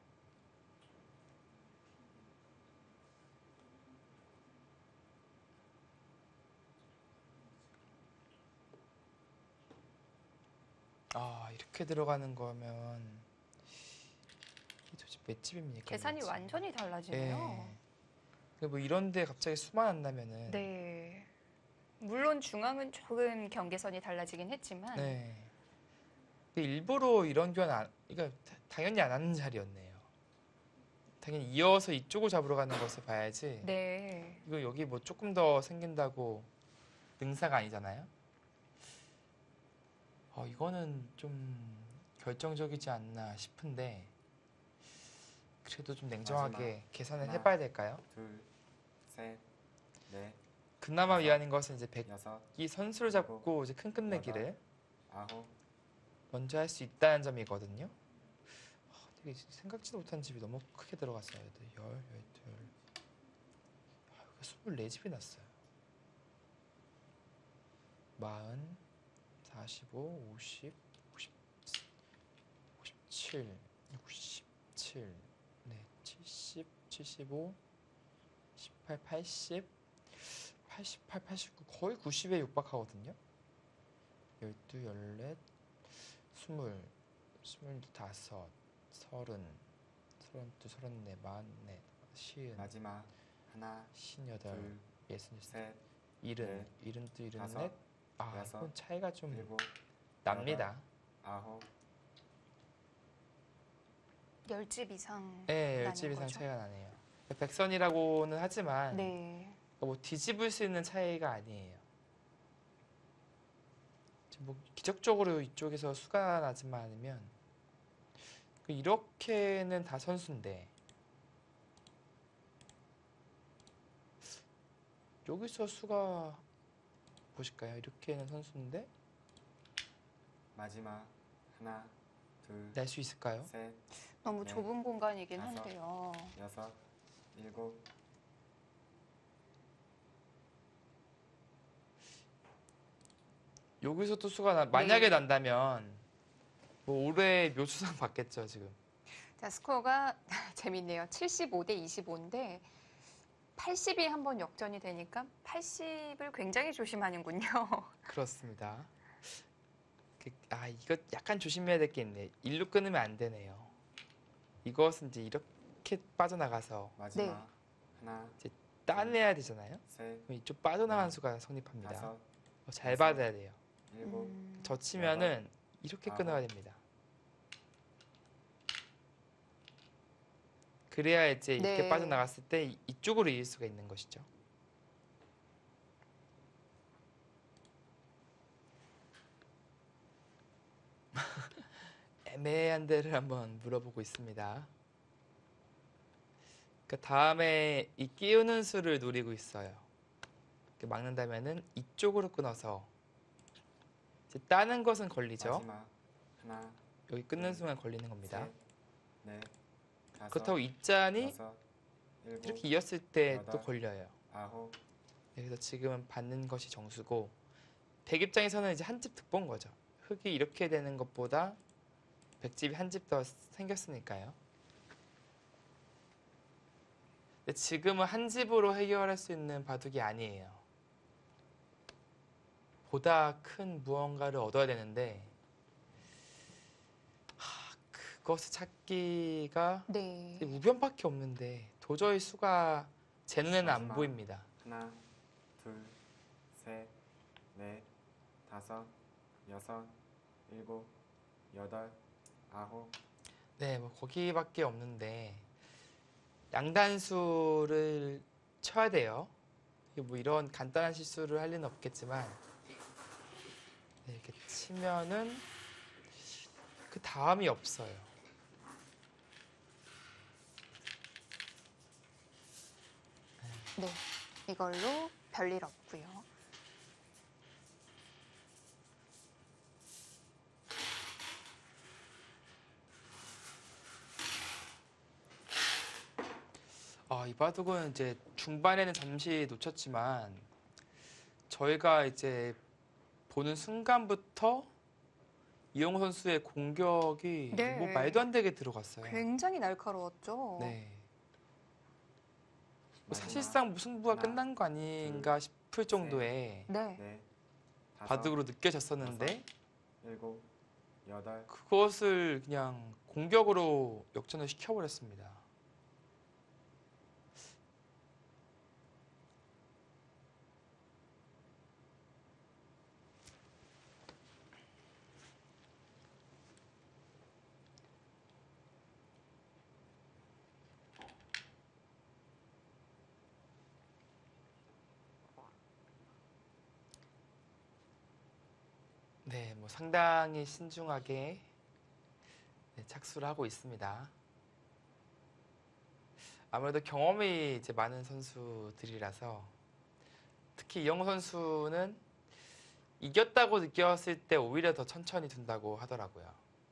이렇게 들어가는 거면 이게 도대체 맷집입니까? 계산이 맷집? 완전히 달라지네요. 네. 뭐 이런데 갑자기 수만 한다면은 네. 물론 중앙은 조금 경계선이 달라지긴 했지만 네. 근데 일부러 이런 교환 그러니까 당연히 안 하는 자리였네요. 당연히 이어서 이쪽을 잡으러 가는 것을 봐야지. 네. 이거 여기 뭐 조금 더 생긴다고 능사가 아니잖아요. 이거는 좀 결정적이지 않나 싶은데 그래도 좀 냉정하게 마지막. 계산을 하나. 해봐야 될까요? 둘, 셋, 넷, 그나마 다섯, 위안인 것은 이제 여섯, 백이 선수를 잡고 이제 큰 끝내기를 아홉, 먼저 할 수 있다는 점이거든요. 되게 생각지도 못한 집이 너무 크게 들어갔어요. 10, 12, 24집이 났어요. 40, 45, 50, 57, 67, 네, 70, 75, 18, 80, 88, 89 거의 90에 육박하거든요. 12, 14, 20, 25, 30, 32, 34, 44, 50, 마지막. 하나, 58, 둘, 66, 셋, 70, 넷, 72, 74. 다섯, 여섯, 이건 차이가 좀 일곱, 납니다. 아홉, 10집 이상 네, 나는 10집 이상 거죠? 차이가 나네요. 백선이라고는 하지만 네. 뭐 뒤집을 수 있는 차이가 아니에요. 지금 뭐 기적적으로 이쪽에서 수가 나지만 않으면 이렇게는 다 선수인데 여기서 수가 보실까요? 이렇게는 선수인데 마지막. 하나, 둘, 낼 수 있을까요? 셋, 너무 네. 좁은 공간이긴 다섯. 한데요. 여섯, 일곱, 여기서 또 수가 만약에 네. 난다면 뭐 올해 묘수상 받겠죠 지금. 자, 스코어가 재밌네요. 75대 25인데 80이 한번 역전이 되니까 80을 굉장히 조심하는군요. 그렇습니다. 이거 약간 조심해야 될 게 있네. 일로 끊으면 안 되네요. 이것은 이제 이렇게 빠져나가서 마지막. 하나, 따내야 되잖아요. 셋, 그럼 이쪽 빠져나간 네. 수가 성립합니다. 다섯, 잘 여섯. 받아야 돼요. 일곱, 젖히면은 이렇게 아홉. 끊어야 됩니다. 그래야 이제 이렇게 네. 빠져나갔을 때 이쪽으로 이을 수가 있는 것이죠. 애매한 데를 한번 물어보고 있습니다. 다음에 이 끼우는 수를 노리고 있어요. 이렇게 막는다면은 이쪽으로 끊어서 이제 따는 것은 걸리죠. 마지막. 하나, 여기 끊는 순간 걸리는 겁니다. 셋, 넷, 다섯, 그렇다고 이 짠이 여섯, 일곱, 이렇게 이었을 때 또 여덟. 걸려요. 아홉, 그래서 지금은 받는 것이 정수고 백 입장에서는 이제 한 집 득본 거죠. 흙이 이렇게 되는 것보다 백집이 한 집 더 생겼으니까요. 근데 지금은 한 집으로 해결할 수 있는 바둑이 아니에요. 보다 큰 무언가를 얻어야 되는데 그것을 찾기가 네. 우변밖에 없는데 도저히 수가 제 눈에는 안 마지막. 보입니다. 하나, 둘, 셋, 넷, 다섯, 여섯, 일곱, 여덟, 아홉, 네, 뭐 거기밖에 없는데 양단수를 쳐야 돼요. 뭐 이런 간단한 실수를 할 리는 없겠지만 네, 이렇게 치면은 그 다음이 없어요. 네. 이걸로 별일 없고요. 이 바둑은 이제 중반에는 잠시 놓쳤지만 저희가 이제 보는 순간부터 이영호 선수의 공격이 네. 뭐 말도 안 되게 들어갔어요. 굉장히 날카로웠죠. 네. 뭐 마지막. 사실상 무승부가 하나, 끝난 거 아닌가 싶을 정도의 네. 넷, 다섯, 바둑으로 느껴졌었는데 일곱, 여덟, 그것을 그냥 공격으로 역전을 시켜버렸습니다. 네, 뭐 상당히 신중하게 네, 착수를 하고 있습니다. 아무래도 경험이 이제 많은 선수들이라서 특히 이영호 선수는 이겼다고 느꼈을 때 오히려 더 천천히 둔다고 하더라고요.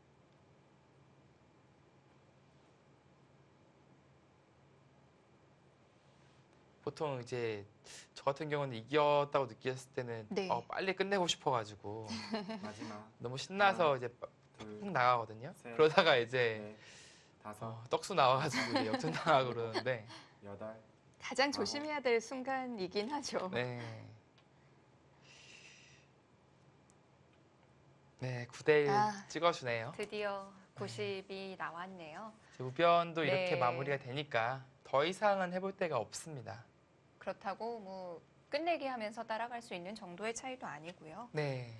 보통 이제 저 같은 경우는 이겼다고 느꼈을 때는 네. 빨리 끝내고 싶어가지고 마지막 너무 신나서 이제 둘, 푹 나가거든요. 셋, 그러다가 이제 넷, 다섯, 떡수 나와가지고 이제 역전 당하고 그러는데 여덟, 가장 조심해야 될 순간이긴 하죠. 네. 네, 9대1 아. 찍어주네요. 드디어 90이 나왔네요. 이제 우변도 네. 이렇게 마무리가 되니까 더 이상은 해볼 데가 없습니다. 그렇다고 뭐 끝내기 하면서 따라갈 수 있는 정도의 차이도 아니고요. 네.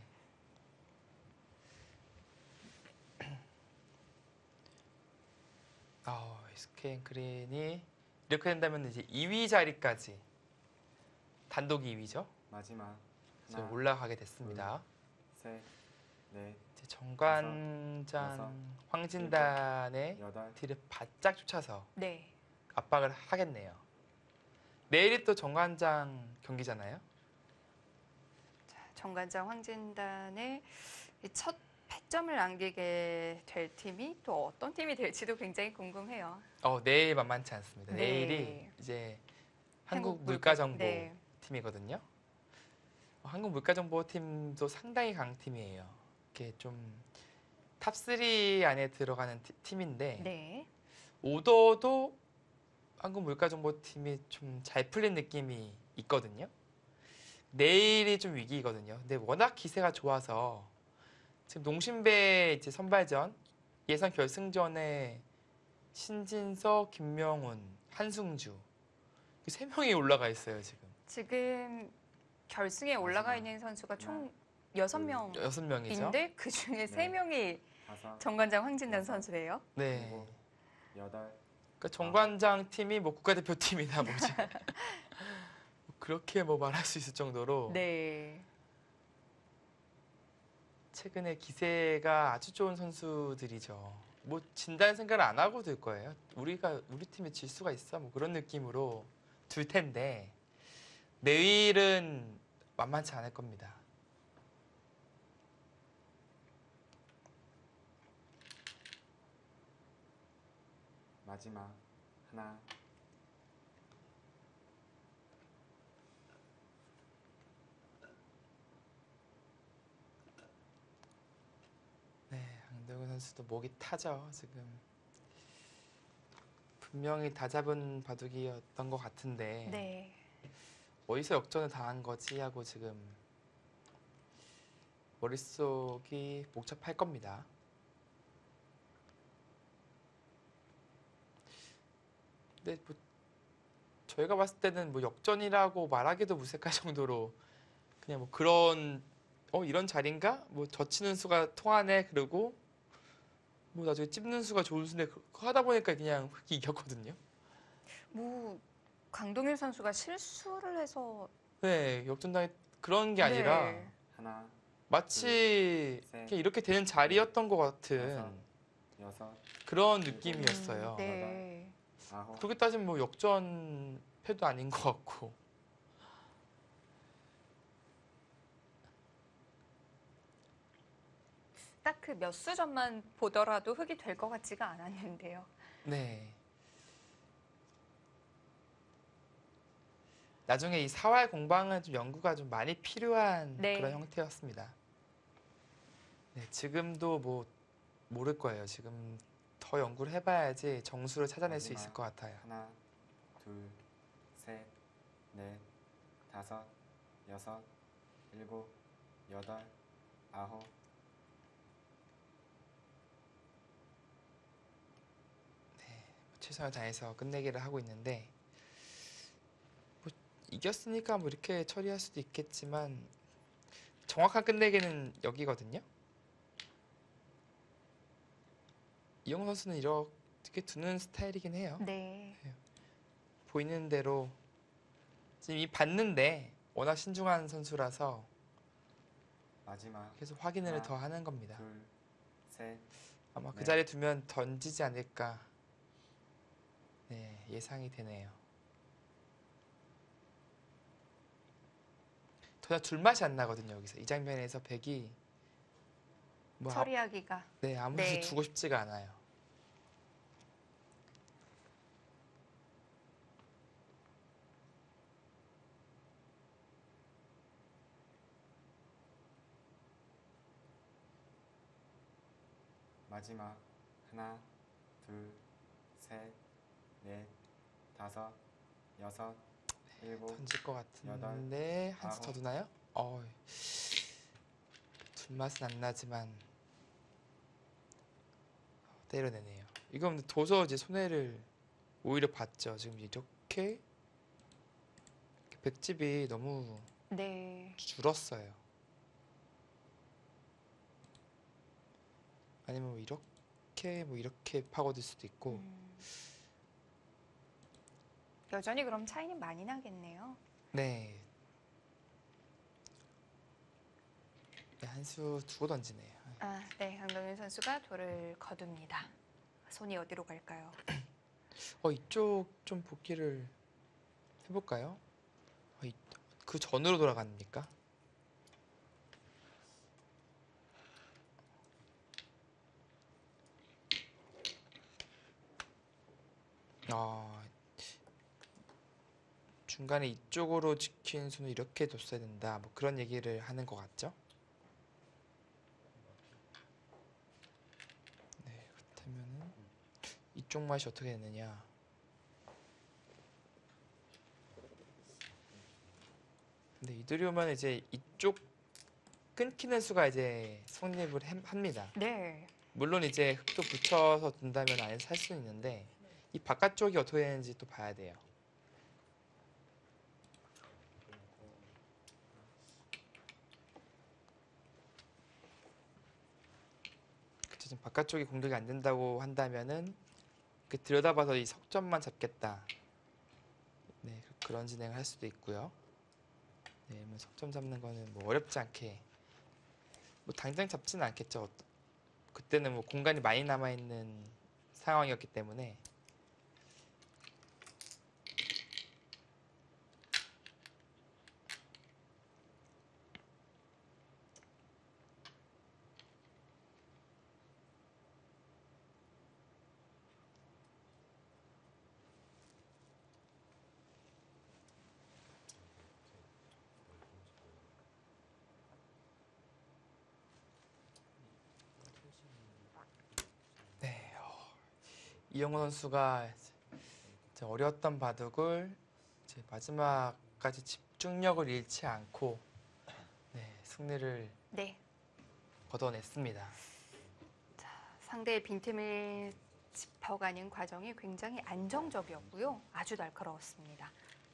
SK 앵크린이 이렇게 된다면 이제 2위 자리까지 단독 2위죠. 마지막 이제 하나, 올라가게 됐습니다. 셋, 넷, 이제 정관장 여섯, 황진단의 여덟, 뒤를 바짝 쫓아서 네. 압박을 하겠네요. 내일이 또 정관장 경기잖아요. 정관장 황진단의 이첫 패점을 남기게 될 팀이 또 어떤 팀이 될지도 굉장히 궁금해요. 내일 만만치 않습니다. 네. 내일이 이제 한국물가정보 네. 팀이거든요. 한국물가정보팀도 상당히 강팀이에요. 이게 좀 탑3 안에 들어가는 팀인데 네. 오더도 한국물가정보팀이 좀 잘 풀린 느낌이 있거든요. 내일이 좀 위기거든요. 근데 워낙 기세가 좋아서 지금 농심배 이제 선발전 예선 결승전에 신진서, 김명훈, 한승주 이 세 명이 올라가 있어요 지금. 지금 결승에 올라가 있는 선수가 총 6명인데 6명이죠. 그 중에 네. 3명이 다섯, 정관장 황진단 여섯. 선수예요. 네. 일곱, 여덟, 그러니까 정관장 팀이 뭐 국가대표팀이나 뭐지. 그렇게 뭐 말할 수 있을 정도로 네. 최근에 기세가 아주 좋은 선수들이죠. 뭐 진다는 생각을 안 하고 들 거예요. 우리 팀에 질 수가 있어. 뭐 그런 느낌으로 둘 텐데 내일은 만만치 않을 겁니다. 마지막 하나, 네, 강동현 선수도 목이 타죠 지금. 분명히 다 잡은 바둑이었던 것 같은데 네. 어디서 역전을 당한 거지 하고 지금 머릿속이 복잡할 겁니다. 근데 뭐 저희가 봤을 때는 뭐 역전이라고 말하기도 무색할 정도로 그냥 뭐 그런 이런 자리인가? 뭐 젖히는 수가 통하네. 그리고 뭐 나중에 찝는 수가 좋은 수인데 그거 하다 보니까 그냥 흑이 이겼거든요. 뭐 강동일 선수가 실수를 해서 네, 역전당해 그런 게 네. 아니라 하나, 마치 셋, 그냥 이렇게 되는 자리였던 것 같은 다섯, 여섯, 그런 느낌이었어요. 네. 아홉, 그렇게 따지면 뭐 역전 패도 아닌 것 같고. 딱 그 몇 수전만 보더라도 흑이 될 것 같지가 않았는데요. 네. 나중에 이 사활 공방은 좀 연구가 좀 많이 필요한 네. 그런 형태였습니다. 네, 지금도 뭐 모를 거예요. 지금 더 연구를 해봐야지 정수를 찾아낼 수 있을 것 같아요. 하나, 둘, 셋, 넷, 다섯, 여섯, 일곱, 여덟, 아홉, 최선을 다해서 끝내기를 하고 있는데 뭐 이겼으니까 뭐 이렇게 처리할 수도 있겠지만 정확한 끝내기는 여기거든요. 이영호 선수는 이렇게 두는 스타일이긴 해요. 네. 보이는 대로 지금 이 봤는데 워낙 신중한 선수라서 마지막 계속 확인을 하나, 더 하는 겁니다. 둘, 셋, 아마 그 네. 자리에 두면 던지지 않을까 네, 예상이 되네요. 더 이상 둘맛이 안 나거든요. 여기서 이 장면에서 백이 뭐 처리하기가. 네, 아무도 네. 두고 싶지가 않아요. 마지막 하나, 둘, 셋, 넷, 다섯, 여섯, 일곱, 던질 것 여덟, 같은데 한 수 더 아홉. 두나요? 둘맛은 안 나지만 때려내네요. 이건 둬서 이제 손해를 오히려 봤죠. 지금 이렇게 백집이 너무 네. 줄었어요. 아니면 뭐 이렇게 파고들 수도 있고. 여전히 그럼 차이는 많이 나겠네요. 네. 네, 한 수 두고 던지네요. 네, 강동윤 선수가 돌을 거둡니다. 손이 어디로 갈까요? 이쪽 좀 복귀를 해볼까요? 그 전으로 돌아갑니까? 중간에 이쪽으로 지킨 손을 이렇게 뒀어야 된다. 뭐 그런 얘기를 하는 것 같죠? 네, 그렇다면은 이쪽 맛이 어떻게 되느냐? 근데 이들이 오면 이제 이쪽 끊기는 수가 이제 성립을 합니다. 네. 물론 이제 흙도 붙여서 둔다면 안에서 살 수는 있는데 이 바깥쪽이 어떻게 되는지 또 봐야 돼요. 그쵸, 지금 바깥쪽이 공격이 안 된다고 한다면은 들여다봐서 이 석점만 잡겠다. 네, 그런 진행을 할 수도 있고요. 네, 뭐 석점 잡는 거는 뭐 어렵지 않게 뭐 당장 잡지는 않겠죠. 그때는 뭐 공간이 많이 남아 있는 상황이었기 때문에. 네, 이영호 선수가 이제 어려웠던 바둑을 이제 마지막까지 집중력을 잃지 않고 네, 승리를 네. 거둬냈습니다. 상대의 빈틈을 짚어가는 과정이 굉장히 안정적이었고요. 아주 날카로웠습니다.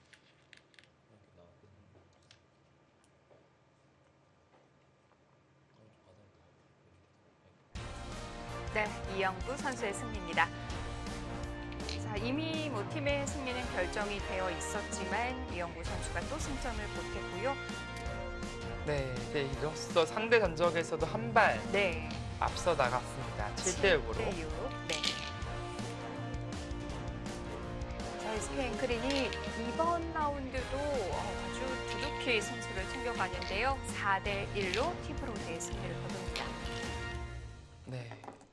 네, 이영구 선수의 승리입니다. 자, 이미 뭐 팀의 승리는 결정이 되어 있었지만 이영구 선수가 또 승점을 보탰고요. 네, 이로써 상대 전적에서도 한 발 네. 앞서 나갔습니다. 7대 6으로. 7대 6. 네. 자, SK 앵크린이 이번 라운드도 아주 두둑히 승수를 챙겨가는데요. 4대 1로 티브로드의 승리를 거둡니다. 네.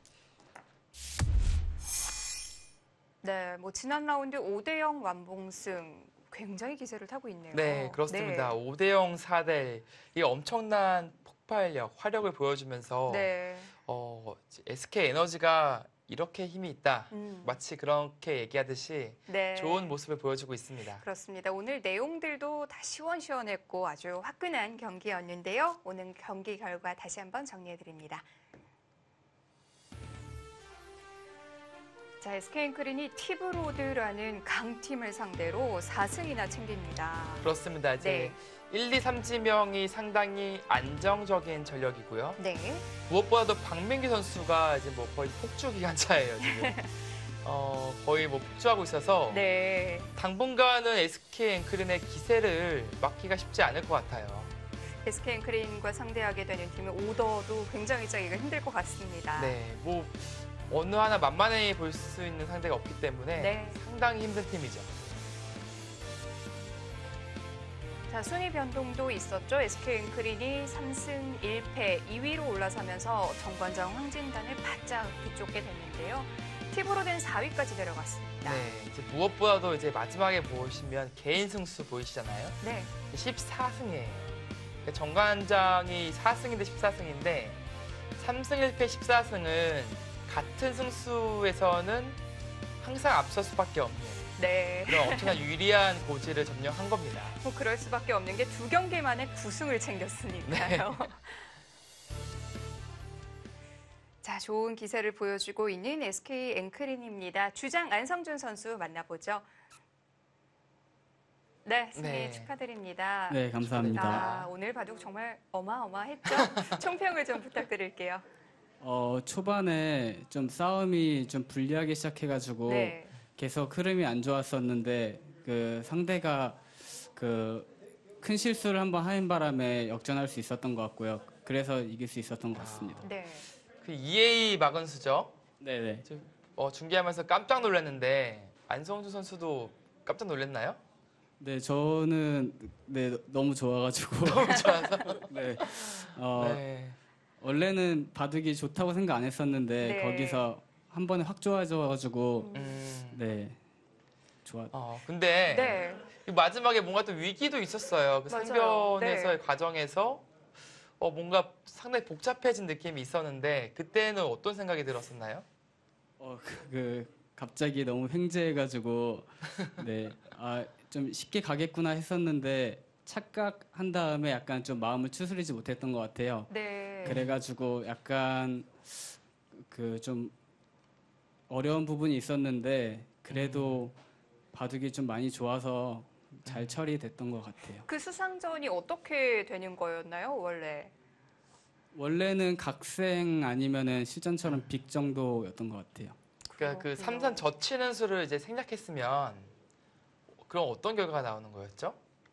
네, 뭐 지난 라운드 5대0 완봉승 굉장히 기세를 타고 있네요. 네, 그렇습니다. 네. 5대0 4대1. 이 엄청난 폭발력, 화력을 보여주면서 네. SK 에너지가 이렇게 힘이 있다. 음. 마치 그렇게 얘기하듯이 네. 좋은 모습을 보여주고 있습니다. 그렇습니다. 오늘 내용들도 다 시원시원했고 아주 화끈한 경기였는데요. 오늘 경기 결과 다시 한번 정리해드립니다. 자, SK 앵크린이 티브로드라는 강팀을 상대로 4승이나 챙깁니다. 그렇습니다. 이제 1, 2, 3지명이 상당히 안정적인 전력이고요. 네. 무엇보다도 박민기 선수가 이제 뭐 거의 폭주 기간차예요, 지금. 거의 뭐 폭주하고 있어서 네. 당분간은 SK 앵크린의 기세를 막기가 쉽지 않을 것 같아요. SK엔크린과 상대하게 되는 팀의 오더도 굉장히 짜기가 힘들 것 같습니다. 네, 뭐 어느 하나 만만히 볼 수 있는 상대가 없기 때문에 네. 상당히 힘든 팀이죠. 자, 순위 변동도 있었죠. SK엔크린이 3승 1패 2위로 올라서면서 정관장 황진단을 바짝 뒤쫓게 됐는데요. 팁으로 된 4위까지 내려갔습니다. 네, 이제 무엇보다도 이제 마지막에 보시면 개인 승수 보이시잖아요. 네. 14승이에요. 정관장이 4승인데 14승인데 3승 1패 14승은 같은 승수에서는 항상 앞설 수밖에 없는 네. 그런 엄청난 유리한 고지를 점령한 겁니다. 뭐 그럴 수밖에 없는 게 2경기 만에 9승을 챙겼으니까요. 자, 좋은 기세를 보여주고 있는 SK엔크린입니다. 주장 안성준 선수 만나보죠. 네, 승리 네. 축하드립니다. 네, 감사합니다. 아, 오늘 바둑 정말 어마어마했죠? 총평을 좀 부탁드릴게요. 초반에 좀 싸움이 좀 불리하게 시작해가지고 네. 계속 흐름이 안 좋았었는데 그 상대가 그 큰 실수를 한번 하는 바람에 역전할 수 있었던 것 같고요. 그래서 이길 수 있었던 것 같습니다. 네. 그 EA 마건수죠. 네네. 중계하면서 깜짝 놀랐는데 안성준 선수도 깜짝 놀랐나요? 네, 저는 네 너무 좋아가지고 너무 좋아서. 네. 네. 원래는 바둑이 좋다고 생각 안 했었는데 네. 거기서 한 번에 확 좋아져가지고 네 좋아. 근데 네. 이 마지막에 뭔가 또 위기도 있었어요. 그 맞아요. 상변에서의 네. 과정에서 뭔가 상당히 복잡해진 느낌이 있었는데 그때는 어떤 생각이 들었었나요? 갑자기 너무 횡재해가지고 좀 쉽게 가겠구나 했었는데 착각한 다음에 약간 좀 마음을 추스리지 못했던 것 같아요. 네. 그래가지고 약간 그 좀 어려운 부분이 있었는데 그래도 바둑이 좀 많이 좋아서 잘 처리됐던 것 같아요. 그 수상전이 어떻게 되는 거였나요, 원래? 원래는 각생 아니면은 실전처럼 빅 정도였던 것 같아요. 그러니까 그 그렇군요. 삼산 젖히는 수를 이제 생략했으면 그럼 어떤 결과가 나오는 거였죠?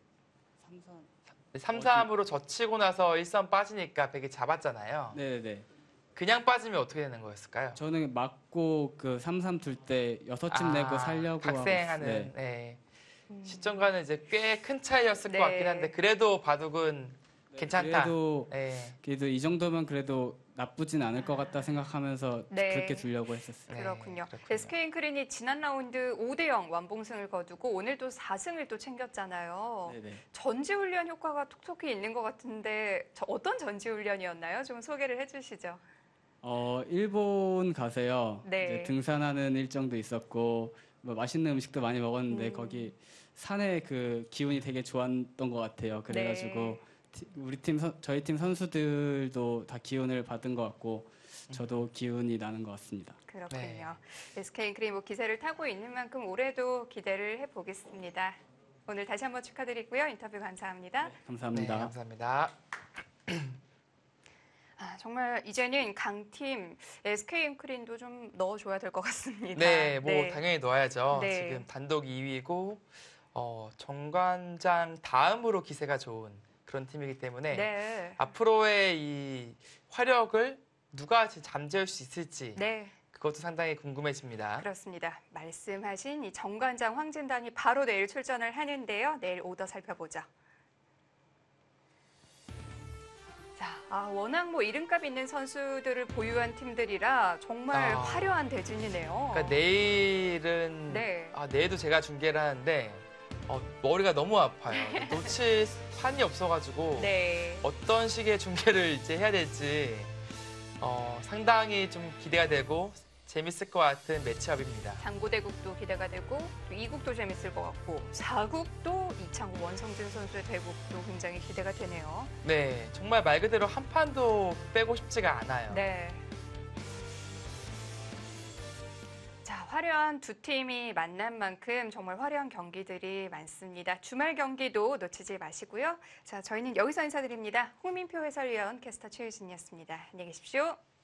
3-3으로 젖히고 나서 1선 빠지니까 100이 잡았잖아요. 네네. 그냥 빠지면 어떻게 되는 거였을까요? 저는 맞고 그 3-3 둘 때 6점 내고 살려고 각생하는 하고, 네. 네. 시점과는 이제 꽤 큰 차이였을 네. 것 같긴 한데 그래도 바둑은 괜찮다. 그래도 이 정도면 그래도 나쁘진 않을 것 같다 생각하면서 네. 그렇게 두려고 했었어요. 네, 그렇군요. 그렇군요. SK엔크린이 지난 라운드 5대0 완봉승을 거두고 오늘도 4승을 또 챙겼잖아요. 네네. 전지훈련 효과가 톡톡히 있는 것 같은데 어떤 전지훈련이었나요? 좀 소개를 해주시죠. 일본 가서요. 네. 이제 등산하는 일정도 있었고 뭐 맛있는 음식도 많이 먹었는데 거기 산의 그 기운이 되게 좋았던 것 같아요. 그래가지고 저희 팀 선수들도 다 기운을 받은 것 같고 저도 기운이 나는 것 같습니다. 그렇군요. SK엔크린 뭐 기세를 타고 있는 만큼 올해도 기대를 해보겠습니다. 오늘 다시 한번 축하드리고요. 인터뷰 감사합니다. 감사합니다. 네, 감사합니다. 정말 이제는 강팀 SK엔크린도 좀 넣어줘야 될 것 같습니다. 네, 뭐 당연히 넣어야죠. 네. 지금 단독 2위고 정관장 다음으로 기세가 좋은 그런 팀이기 때문에 네. 앞으로의 이 화력을 누가 잠재울 수 있을지 네. 그것도 상당히 궁금해집니다. 그렇습니다. 말씀하신 이 정관장 황진단이 바로 내일 출전을 하는데요. 내일 오더 살펴보죠. 자, 워낙 뭐 이름값 있는 선수들을 보유한 팀들이라 정말 화려한 대진이네요. 그러니까 내일은 네. 내일도 제가 중계를 하는데 머리가 너무 아파요. 놓칠 판이 없어가지고 네. 어떤 식의 중계를 이제 해야 될지 상당히 좀 기대가 되고 재밌을 것 같은 매치업입니다. 당구대국도 기대가 되고 또 2국도 재밌을 것 같고 4국도 이창호 원성준 선수의 대국도 굉장히 기대가 되네요. 네, 정말 말 그대로 한 판도 빼고 싶지가 않아요. 네. 자, 화려한 두 팀이 만난 만큼 정말 화려한 경기들이 많습니다. 주말 경기도 놓치지 마시고요. 자, 저희는 여기서 인사드립니다. 홍민표 해설위원, 캐스터 최유진이었습니다. 안녕히 계십시오.